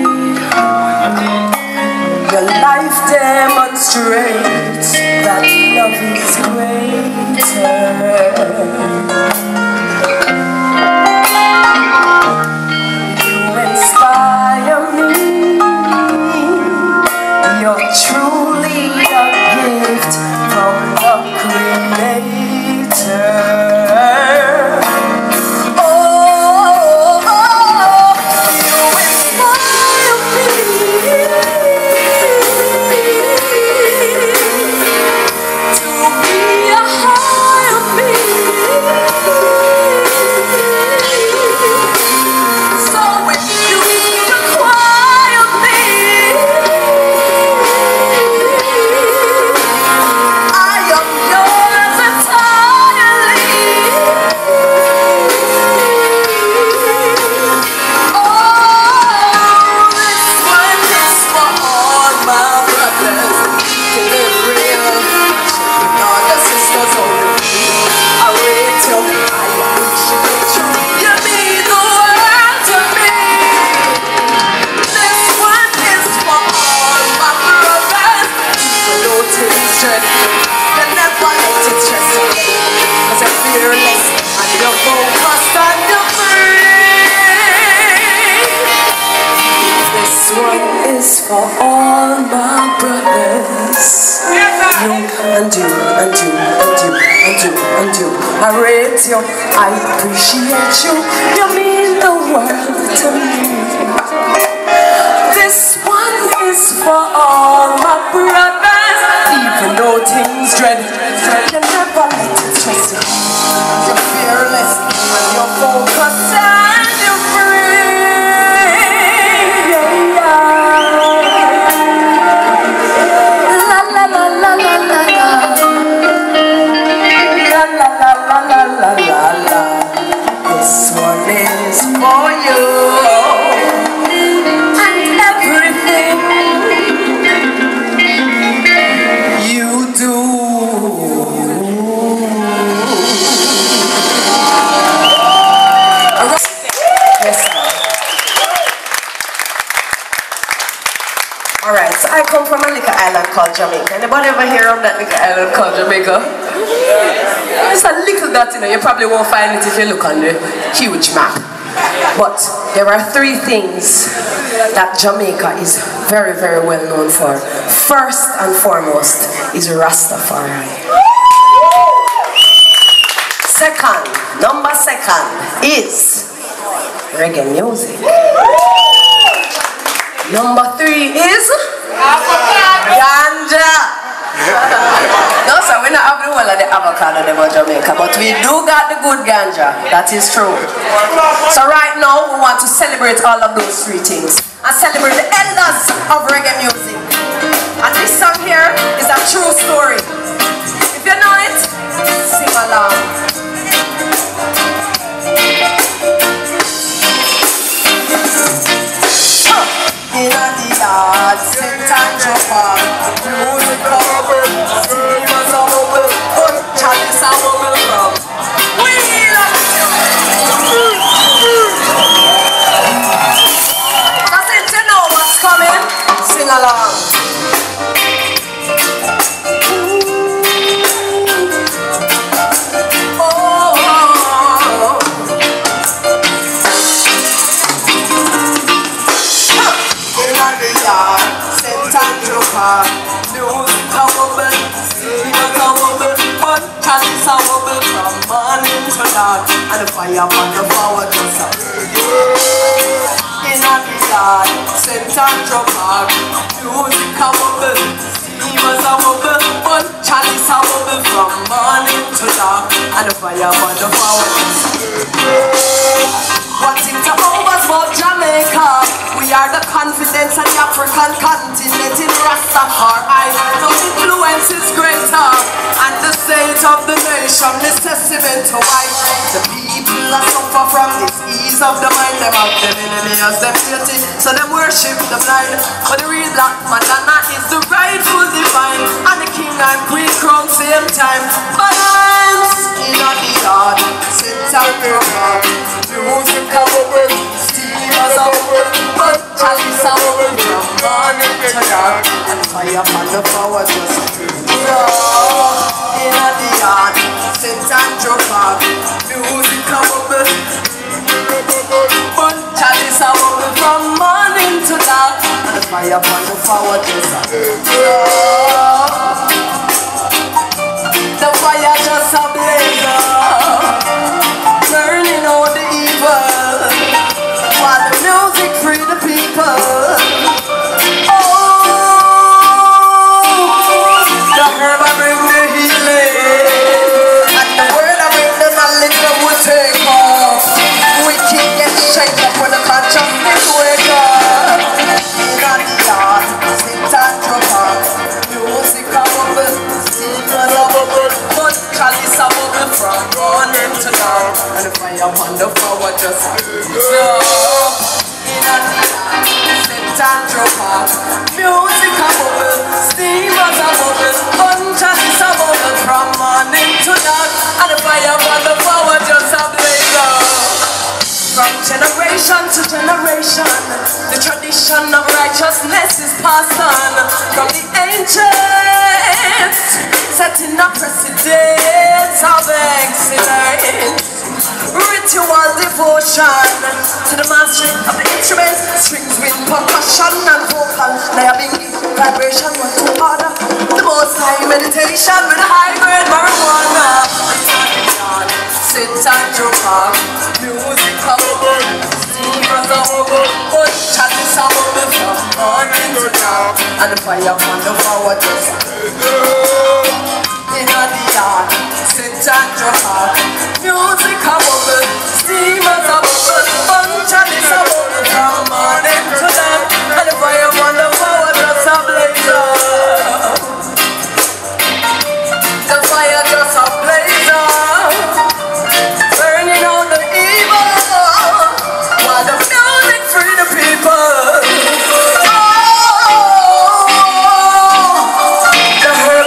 Your life demonstrates that love is greater. You inspire me. You're truly a gift from the Creator. For all my brothers, you and you and you and you and you and you, I rate you, I appreciate you, you mean the world to me. This one is for all my brothers, even though things dread, you never let it stress you. You're fearless and you're focused and you're free. This one is for you and everything you do. Yes, alright, so I come from a little island called Jamaica. Anybody ever hear of that little island called Jamaica? It's a little dot, you know, you probably won't find it if you look on the huge map. But there are three things that Jamaica is very, very well known for. First and foremost is Rastafari. Second, number second is reggae music. Number three is ganja. No, sir, we don't have the whole of the avocado in Jamaica, but we do got the good ganja. That is true. So right now, we want to celebrate all of those three things and celebrate the elders of reggae music. And this song here is a true story. If you know it, sing along. In the yard, sit and drop on music over, steamers over, but Chalice and bubble from Wheel. So since you know what's coming, sing along. Music a wobble, steamers a wobble, but Chalice a wobble from morning to dark, and the fire on the power just a in a yard, Central Park. Music a wobble, steamers a wobble, but Chalice a wobble from morning to dark, and the fire on the power just a What's it to us about Jamaica? We African continent in Rastafari. No influence is greater, and the state of the nation is testament to why the people that suffer from disease of the mind. Them have them enemies, them guilty, so them worship the blind. But the real black Madonna is the rightful divine, and the king and queen crown same time. Balance in the yard, sit and rock. Music a bubble, steam as a bubble, but chalice a bubble from morning to dark, and fire on the power just rock. In the yard, sit and rock. Music a bubble, but chalice a bubble from morning to dark, and the fire on the power just rock. The fire just a blaze up, turning out the evil, while the music free the people. Oh, the herb I bring the healing, and the word I bring the knowledge that will take off. Wicked get shaken up when the consciousness wake up. Not the yard, sit and drop off. Music a bubble, steam as a bubble, but chalice a bubble from morning to dark, and the fire upon the power just drop. In a sit and drop off. Music a bubble, steam as a bubble, but chalice a bubble from morning to dark, and the fire upon the power just a blaze up. From generation to generation, the tradition of righteousness is passed on from the ancients, setting up precedents of excellence. Ritual devotion to the mastery of the instruments, strings with percussion and vocal. They are being vibration one to other. The most high meditation with a high grade marijuana. Sit and drop off. Music a bubble, steam as a bubble, but chalice a bubble from morning to dark, and the fire on the power just in the yard. Sit and drop off. Music a bubble, steam as a bubble, but chalice a bubble from morning to dark, and the fire on the power just a blaze up. The fire just a blaze up, burning on the evil, while the music free the people. Oh, the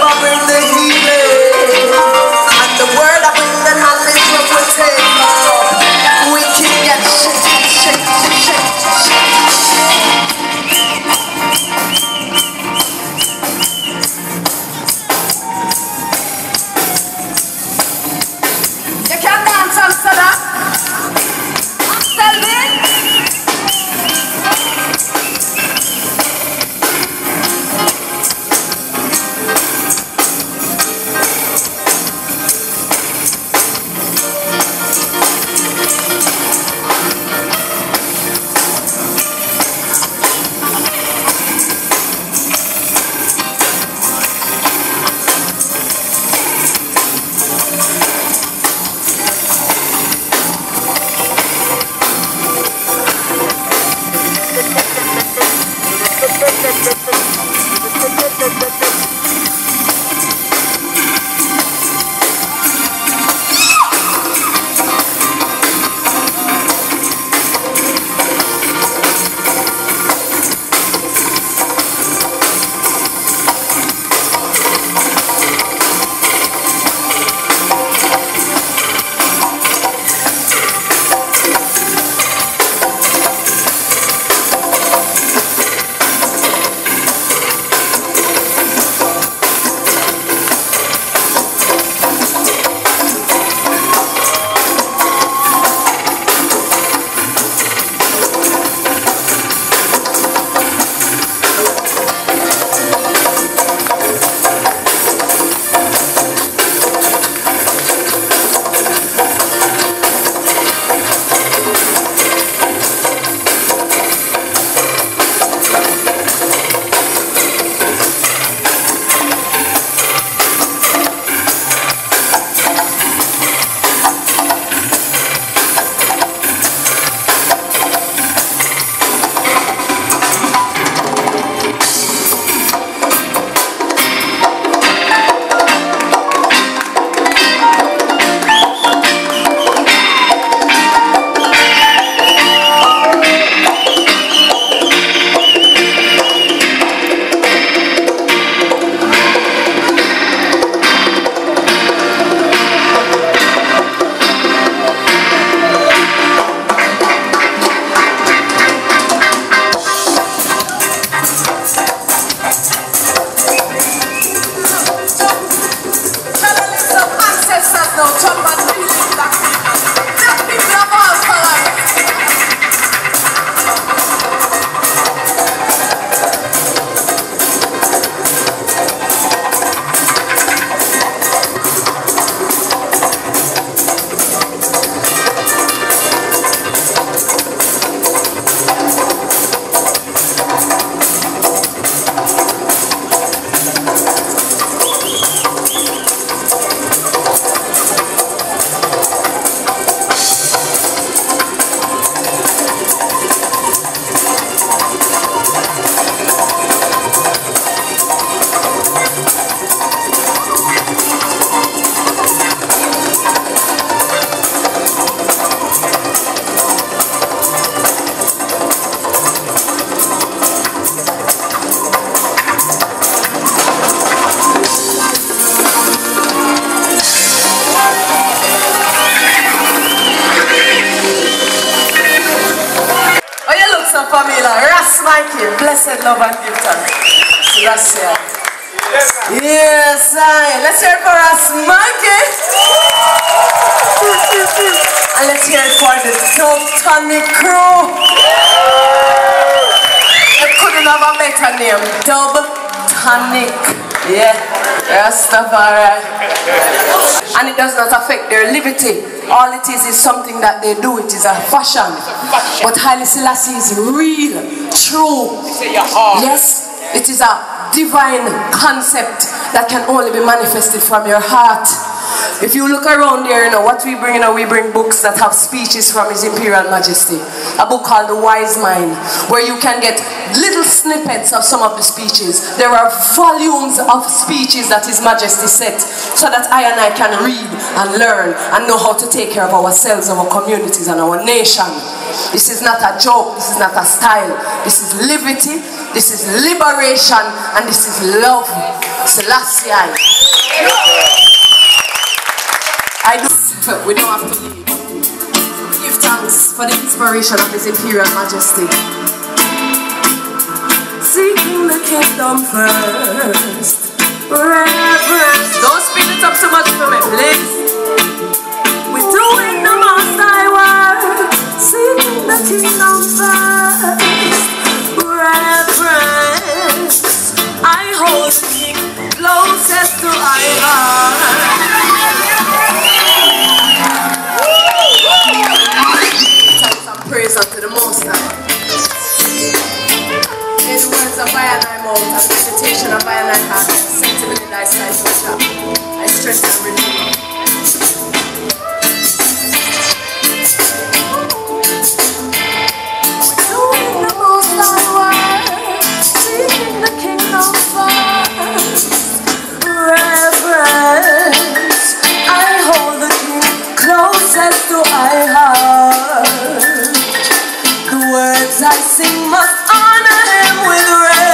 La Familia, Ras Mikey, blessed love and give thanks. Selassie. Yes, I. Let's hear it for Ras Mikey. And let's hear it for the Tonic crew. You couldn't have a better name. Double Tonic. Yeah, Rastafari. And it does not affect their liberty. All it is is something that they do. It is a fashion. But Haile Selassie is real, true. Yes, it is a divine concept that can only be manifested from your heart. If you look around there, you know what we bring. You know, we bring books that have speeches from His Imperial Majesty. A book called The Wise Mind, where you can get little snippets of some of the speeches. There are volumes of speeches that His Majesty said, so that I and I can read and learn and know how to take care of ourselves, our communities, and our nation. This is not a joke. This is not a style. This is liberty. This is liberation, and this is love. Selassie. I do. We don't have to leave. We give thanks for the inspiration of His Imperial Majesty. Seeking the kingdom first. Reverence. Don't speed it up too much for me, please. We're doing the most I want. Seeking the kingdom first. Reverence. I hold the king closest to my heart. Praise unto the Most High. In the words of I and I mouth, and meditation of I and I heart, and sensibility thy sight to shop, I stress and renew. Doing the most I want, seeking the kingdom first. Reverence, I hold the king closest to my heart. Words I sing must honor Him with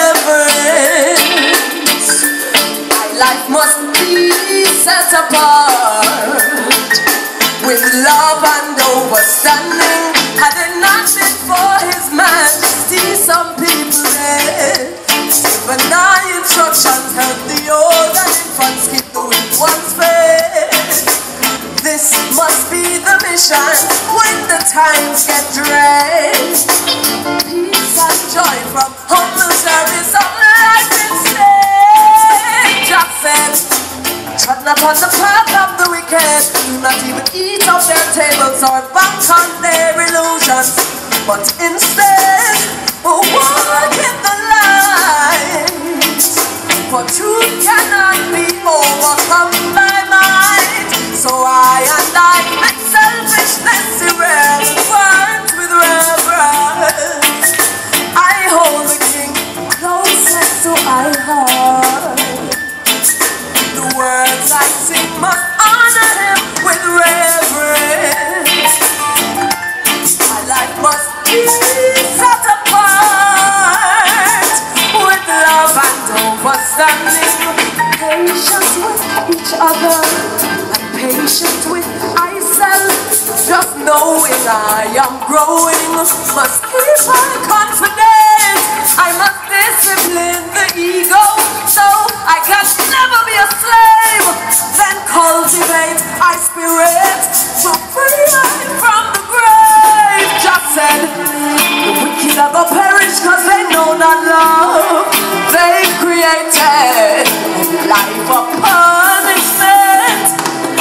reverence. My life must be set apart with love and overstanding. Had it not been for His Majesty, some people dead. Even our instructions help the old and infants keep the weak ones fed. This must be the mission when the times get dread. Peace and joy from humble service of life instead. Just said, tread not on the path of the wicked. Do not even eat of their tables or bank on their illusions, but instead walk in the light. For truth cannot be overcome by might. So I and I make selfishness irreverent with reverence. I hold the king closest to my heart. The words I sing must honor Him with reverence. My life must be set apart with love and overstanding. Patience with each other, patient with myself, just knowing I am growing, must keep my confidence. I must discipline the ego, so I can never be a slave. Then cultivate my spirit to free me from the grave. Just said, the wicked are gonna perish cause they know not love. They created life of punishment.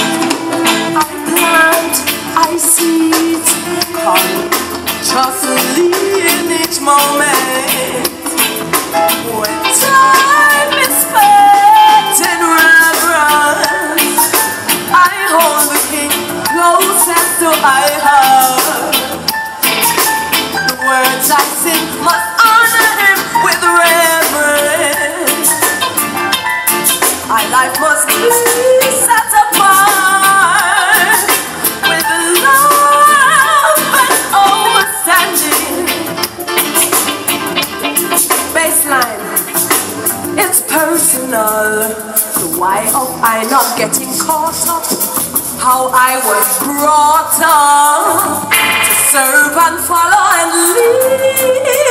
I see it consciously in each moment. When time is spent in reverence, I hold the king closest to my heart. The words I sing must honor Him with reverence. My life must be set apart with love and understanding. Baseline, it's personal. The why of I not getting caught up. How I was brought up to serve and follow and lead.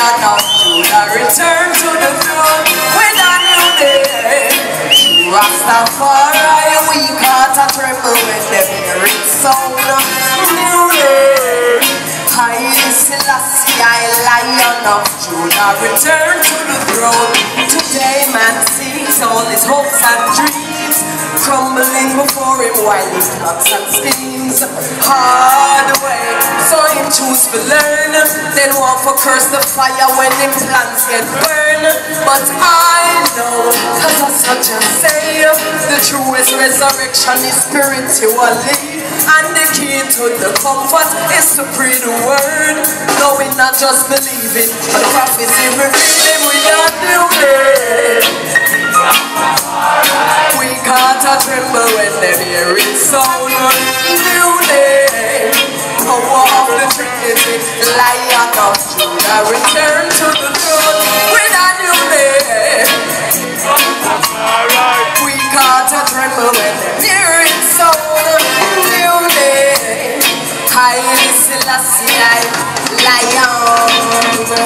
Lion of Judah, return to the throne with a new name. Rastafari, we caught a tremble when them hear it sound. New name. Haile Selassie, Lion of Judah, return to the throne. Today man sees all his hopes and dreams crumbling before him while he plots and schemes. Hard way, so him choose to learn, then want for curse the fire when him plans get burned. But I know, cause I such a say, the truest resurrection is spiritually, and the key to the comfort is to pray the word, knowing not just believing, but the prophecy revealing we are new day. We can't a tremble when them hear it sound. New name, power of the Trinity, Lion of Judah, return to the throne with a new name. We can't a tremble when them hear it sound. New name, Haile Selassie, Lion.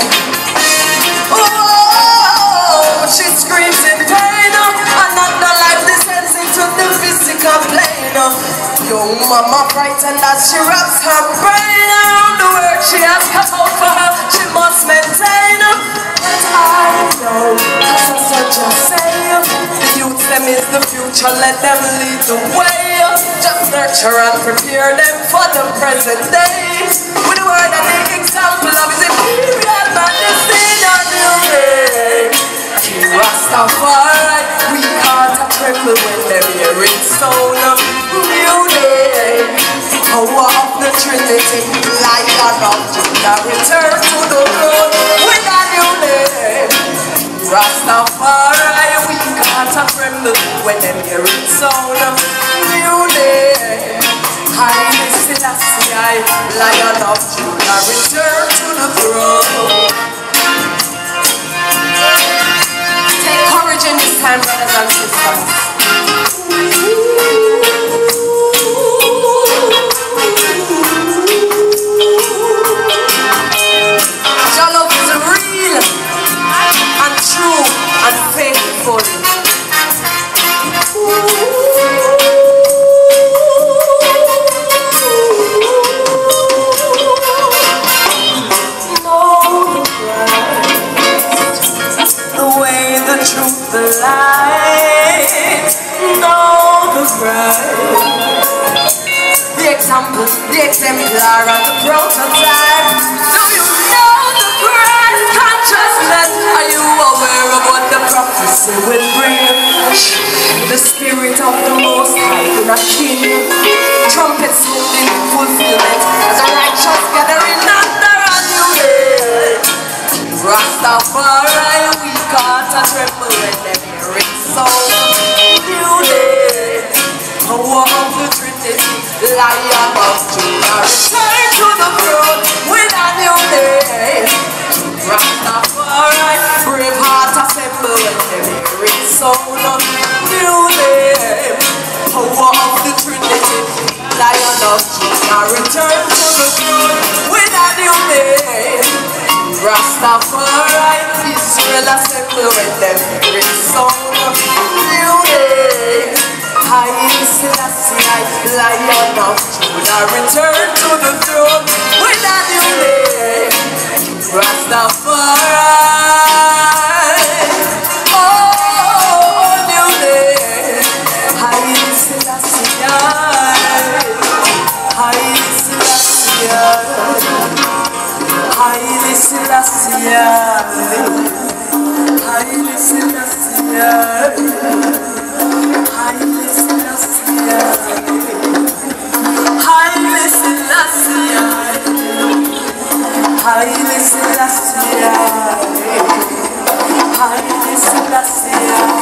Oh, she screams in pain. Another life descends into the physical plane. Young mama frightened as she wraps her brain around the work she has cut out for her. She must maintain. But I know, as I such a say, the youth them is the future, let them lead the way. Just nurture and prepare them for the present day, with the word and the example of his imperial majesty and new day. King Rastafari, we can't a tremble when them hear it sound. New day, power of the Trinity, Lion of Judah, return to the throne with a new name. Rastafari, we can't a tremble when them hear it sound. New name, Haile Selassie, Lion of Judah, return to the throne. Take courage in this time, brothers and sisters. Your love is real and true and faithful. Truth, the light, know the right. The example, the exemplar, and the prototype. Do you know the grand consciousness? Are you aware of what the prophecy will bring? The spirit of the Most High in a king. Trumpets sounding in fulfillment as a righteous gathering under a new day. Rastafari, we can't a tremble when them hear it sound. New day, power of the Trinity, Lion of Judah, return to the throne with a new day. Rastafari, brave heart assemble when them hear it sound. New day, power of the Trinity, Lion of Judah, return to the throne with a new day. Rastafari, Israel assemble when them hear it sound. New day, Haile Selassie, Lion of Judah, return to the throne with a new day. Rastafari, oh, new day, Haile Selassie, Haile Selassie. Haile Selassie, Haile Selassie, Haile Selassie, Haile Selassie, Haile Selassie, Haile Selassie,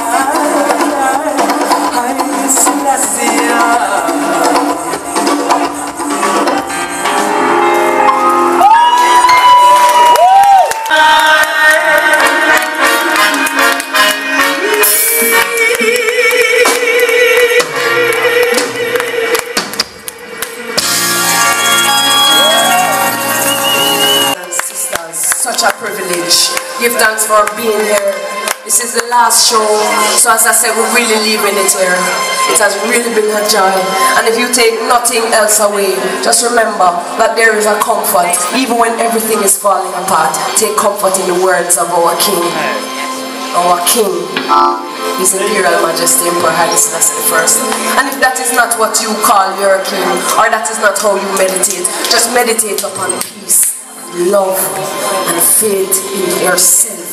Haile Selassie. such a privilege. Give thanks for being here. This is the last show, so as I said, we're really leaving it here. It has really been a joy. And if you take nothing else away, just remember that there is a comfort. Even when everything is falling apart, take comfort in the words of our King. Our King, His Imperial Majesty Emperor Haile Selassie the First. And if that is not what you call your King, or that is not how you meditate, just meditate upon peace, love, and faith in yourself.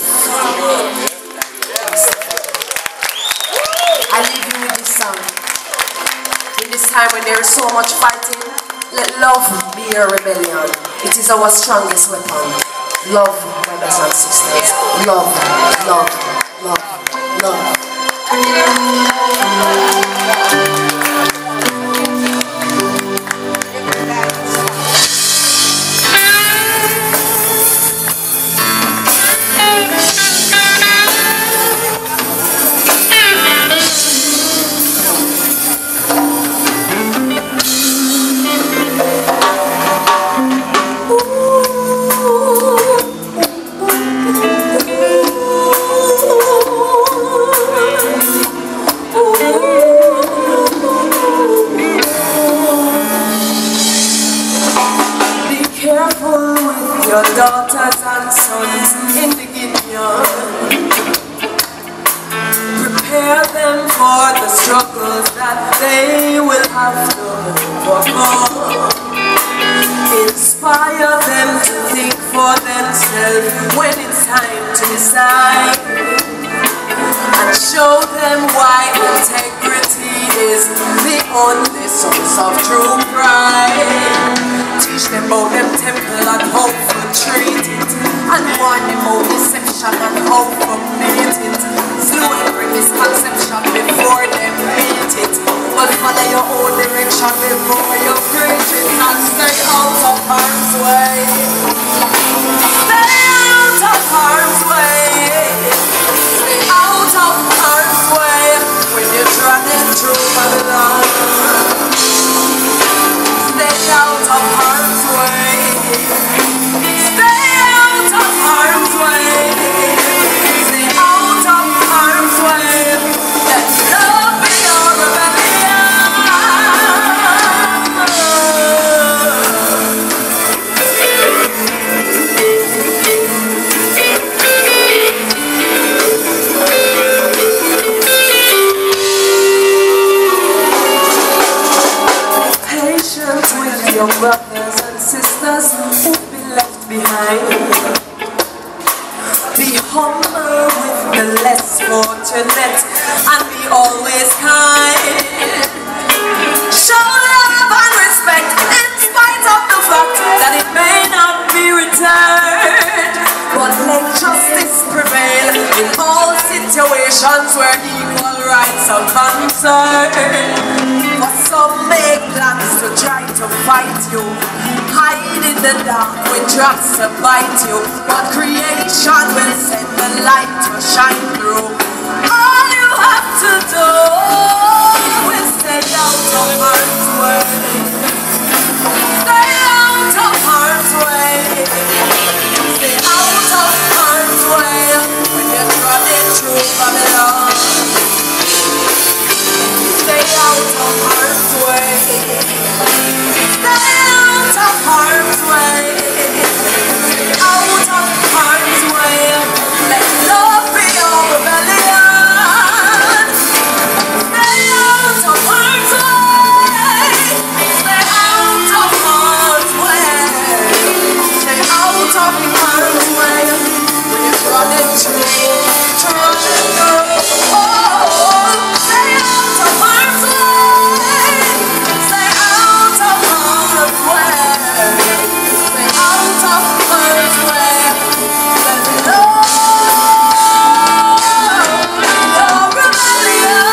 I leave you with this song. In this time when there is so much fighting, let love be your rebellion. It is our strongest weapon. Love, brothers and sisters. Love, love, love, love. Your daughters and sons in the Gideon. Prepare them for the struggles that they will have to overcome. Inspire them to think for themselves when it's time to decide. And show them why integrity is the only source of true pride. Teach them about them temple and how to treat it, and warn them about deception and how to meet it. Slew every misconception before they meet it. But follow your own direction before you preach it, and stay out of harm's way. Stay out of harm's way. Stay out of harm's way when you're running through Babylon. Stay out of harm's way. Stay out of harm's way. Stay out of harm's way. Let love be your rebellion. Patience with your brothers and sisters who've been left behind. Be humble with the less fortunate and be always kind. Show love and respect in spite of the fact that it may not be returned. But let justice prevail in all situations where equal rights are concerned. For some make plans to try to fight you, hide in the dark with traps to bite you, but creation will send the light to shine through. All you have to do is stay out of harm's way. Stay out of harm's way. Stay out of harm's way when you're running through Babylon. Stay out of harm's way. Stay out of harm's way. Stay out of harm's way. Let love be your rebellion. Stay out of harm's way. Stay out of harm's way. Stay out of harm's way. When you're running through, running through. Oh, stay out of harm's way. Stay out of harm's way. Stay out of harm's way. Let love your rebellion.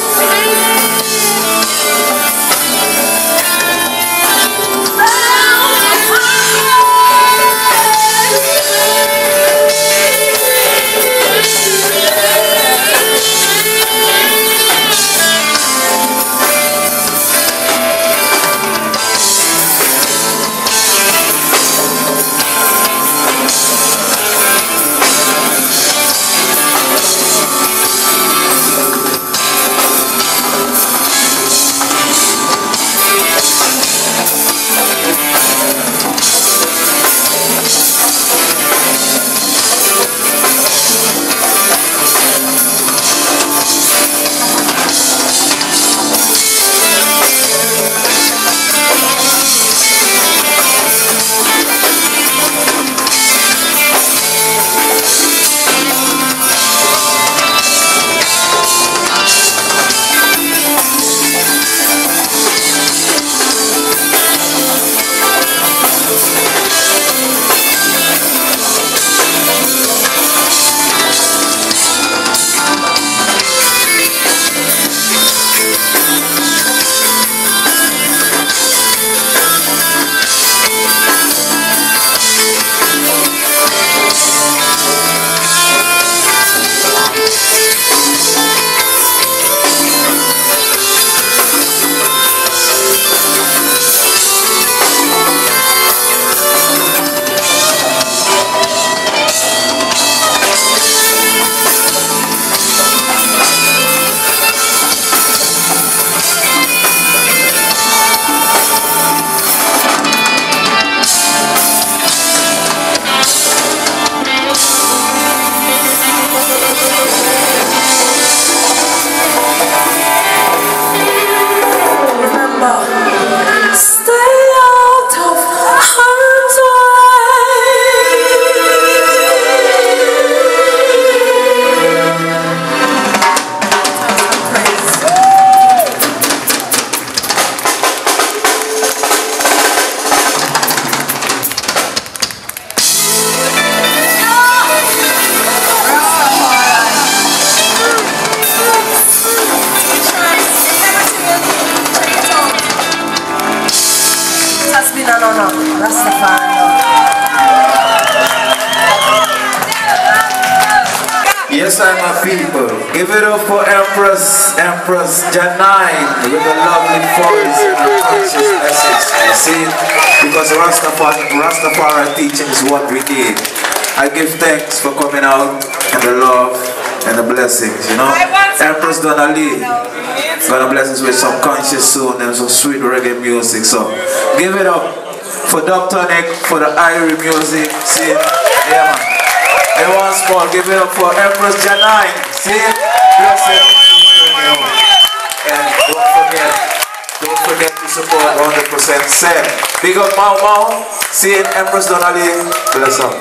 Stay out remember, stay out of harm's No, no, no, Rastafari. Yes, I'm a people. Give it up for Empress, Empress Janine with a lovely voice and a conscious message. You see, because Rastafari, Rastafari teaching is what we need. I give thanks for coming out and the love and the blessings, you know. Empress Donna Lee gonna bless us with some conscious soul and some sweet reggae music. So give it up for Doctor Nick for the Irie music. See, yeah man. Everyone small, give it up for Empress Janine. See, blessings. And don't forget, don't forget to support one hundred percent Sam. Big up Mau Mau. See Empress Donna Lee. Bless up.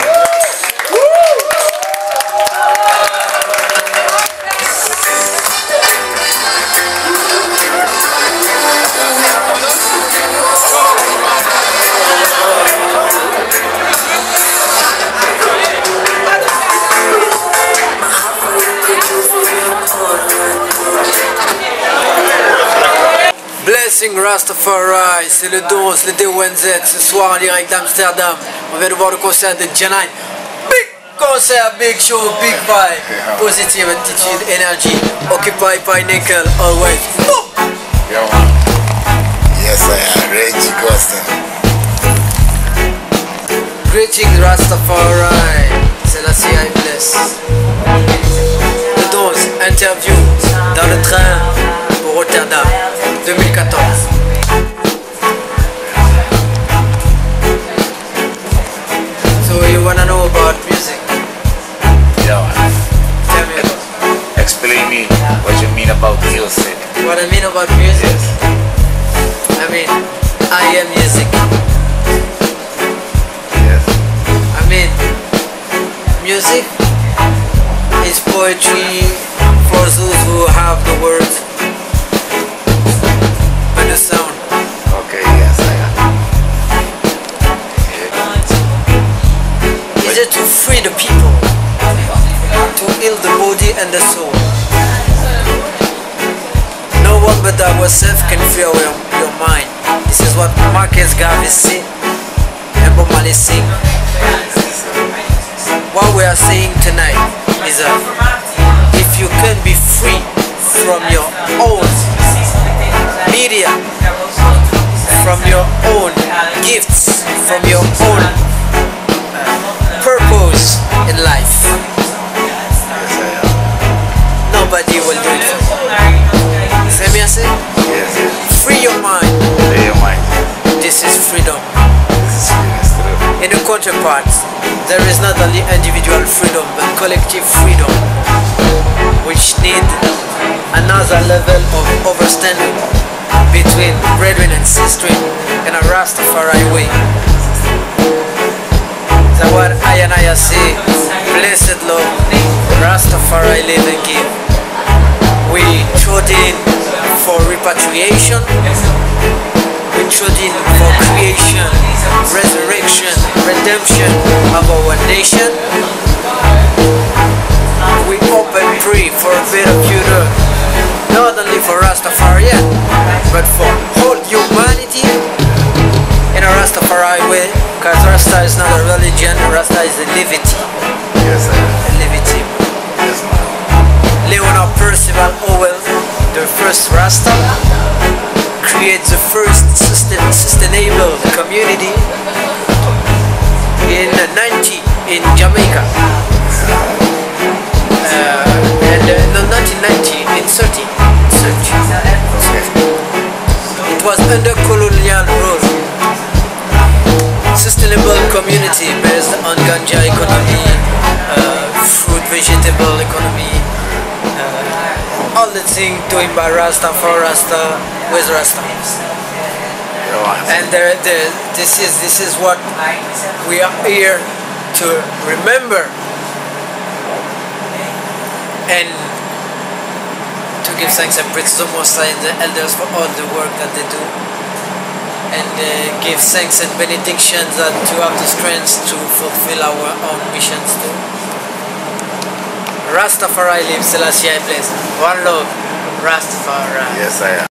Blessing Rastafari, c'est le douze, le D O N Z, ce soir en direct d'Amsterdam. On vient de voir le concert de Janine. Big concert, big show, big vibe, positive attitude, energy, occupied by nickel, always. Yo, man. Yes, I am Reggie Costa. Greetings Rastafari, c'est la C I Bless. Le douze, interview dans le train pour Rotterdam. deux mille quatorze. So you wanna know about music? Yeah, man. Tell me about it. Explain me what you mean about music. What I mean about music? I mean, I am music. Yes. I mean, music is poetry for those who have the words. The sound. Okay, yes, I am. Is it to free the people, to heal the body and the soul? No one but ourselves can free our, your mind. This is what Marcus Garvey said and Bob Marley sing. What we are saying tonight is that if you can be free from your own media, from your own gifts, from your own purpose in life, nobody will do it for you. See me I say? Yes, yes. Free your mind. Free your mind. This is freedom. This is true. In the counterparts, there is not only individual freedom but collective freedom, which need another level of understanding between brethren and sisters in a Rastafari way. That's what I and I say. Blessed love, Rastafari live and give. We trod in for repatriation, we trod in for creation, resurrection, redemption of our nation. We hope and pray for a better future, not only for Rastafarian, but for whole humanity in a Rastafari way, because Rasta is not a religion, Rasta is a livity. Yes, I am. A livity. Yes, man. Leonard Percival Howell, the first Rasta, creates the first sustain, sustainable community in ninety in Jamaica. Uh, and uh, no, not in ninety, in thirty. thirty. It was under colonial rule. Sustainable community based on ganja economy, uh, fruit vegetable economy, uh, all the things doing by Rasta for Rasta with Rasta. And the, the, this is this is what we are here to remember and to give thanks and praise to the Most High and the elders for all the work that they do, and uh, give thanks and benedictions that to have the strength to fulfill our own missions too. Rastafari lives, Selassie I bless. One love, Rastafari. Yes, I am.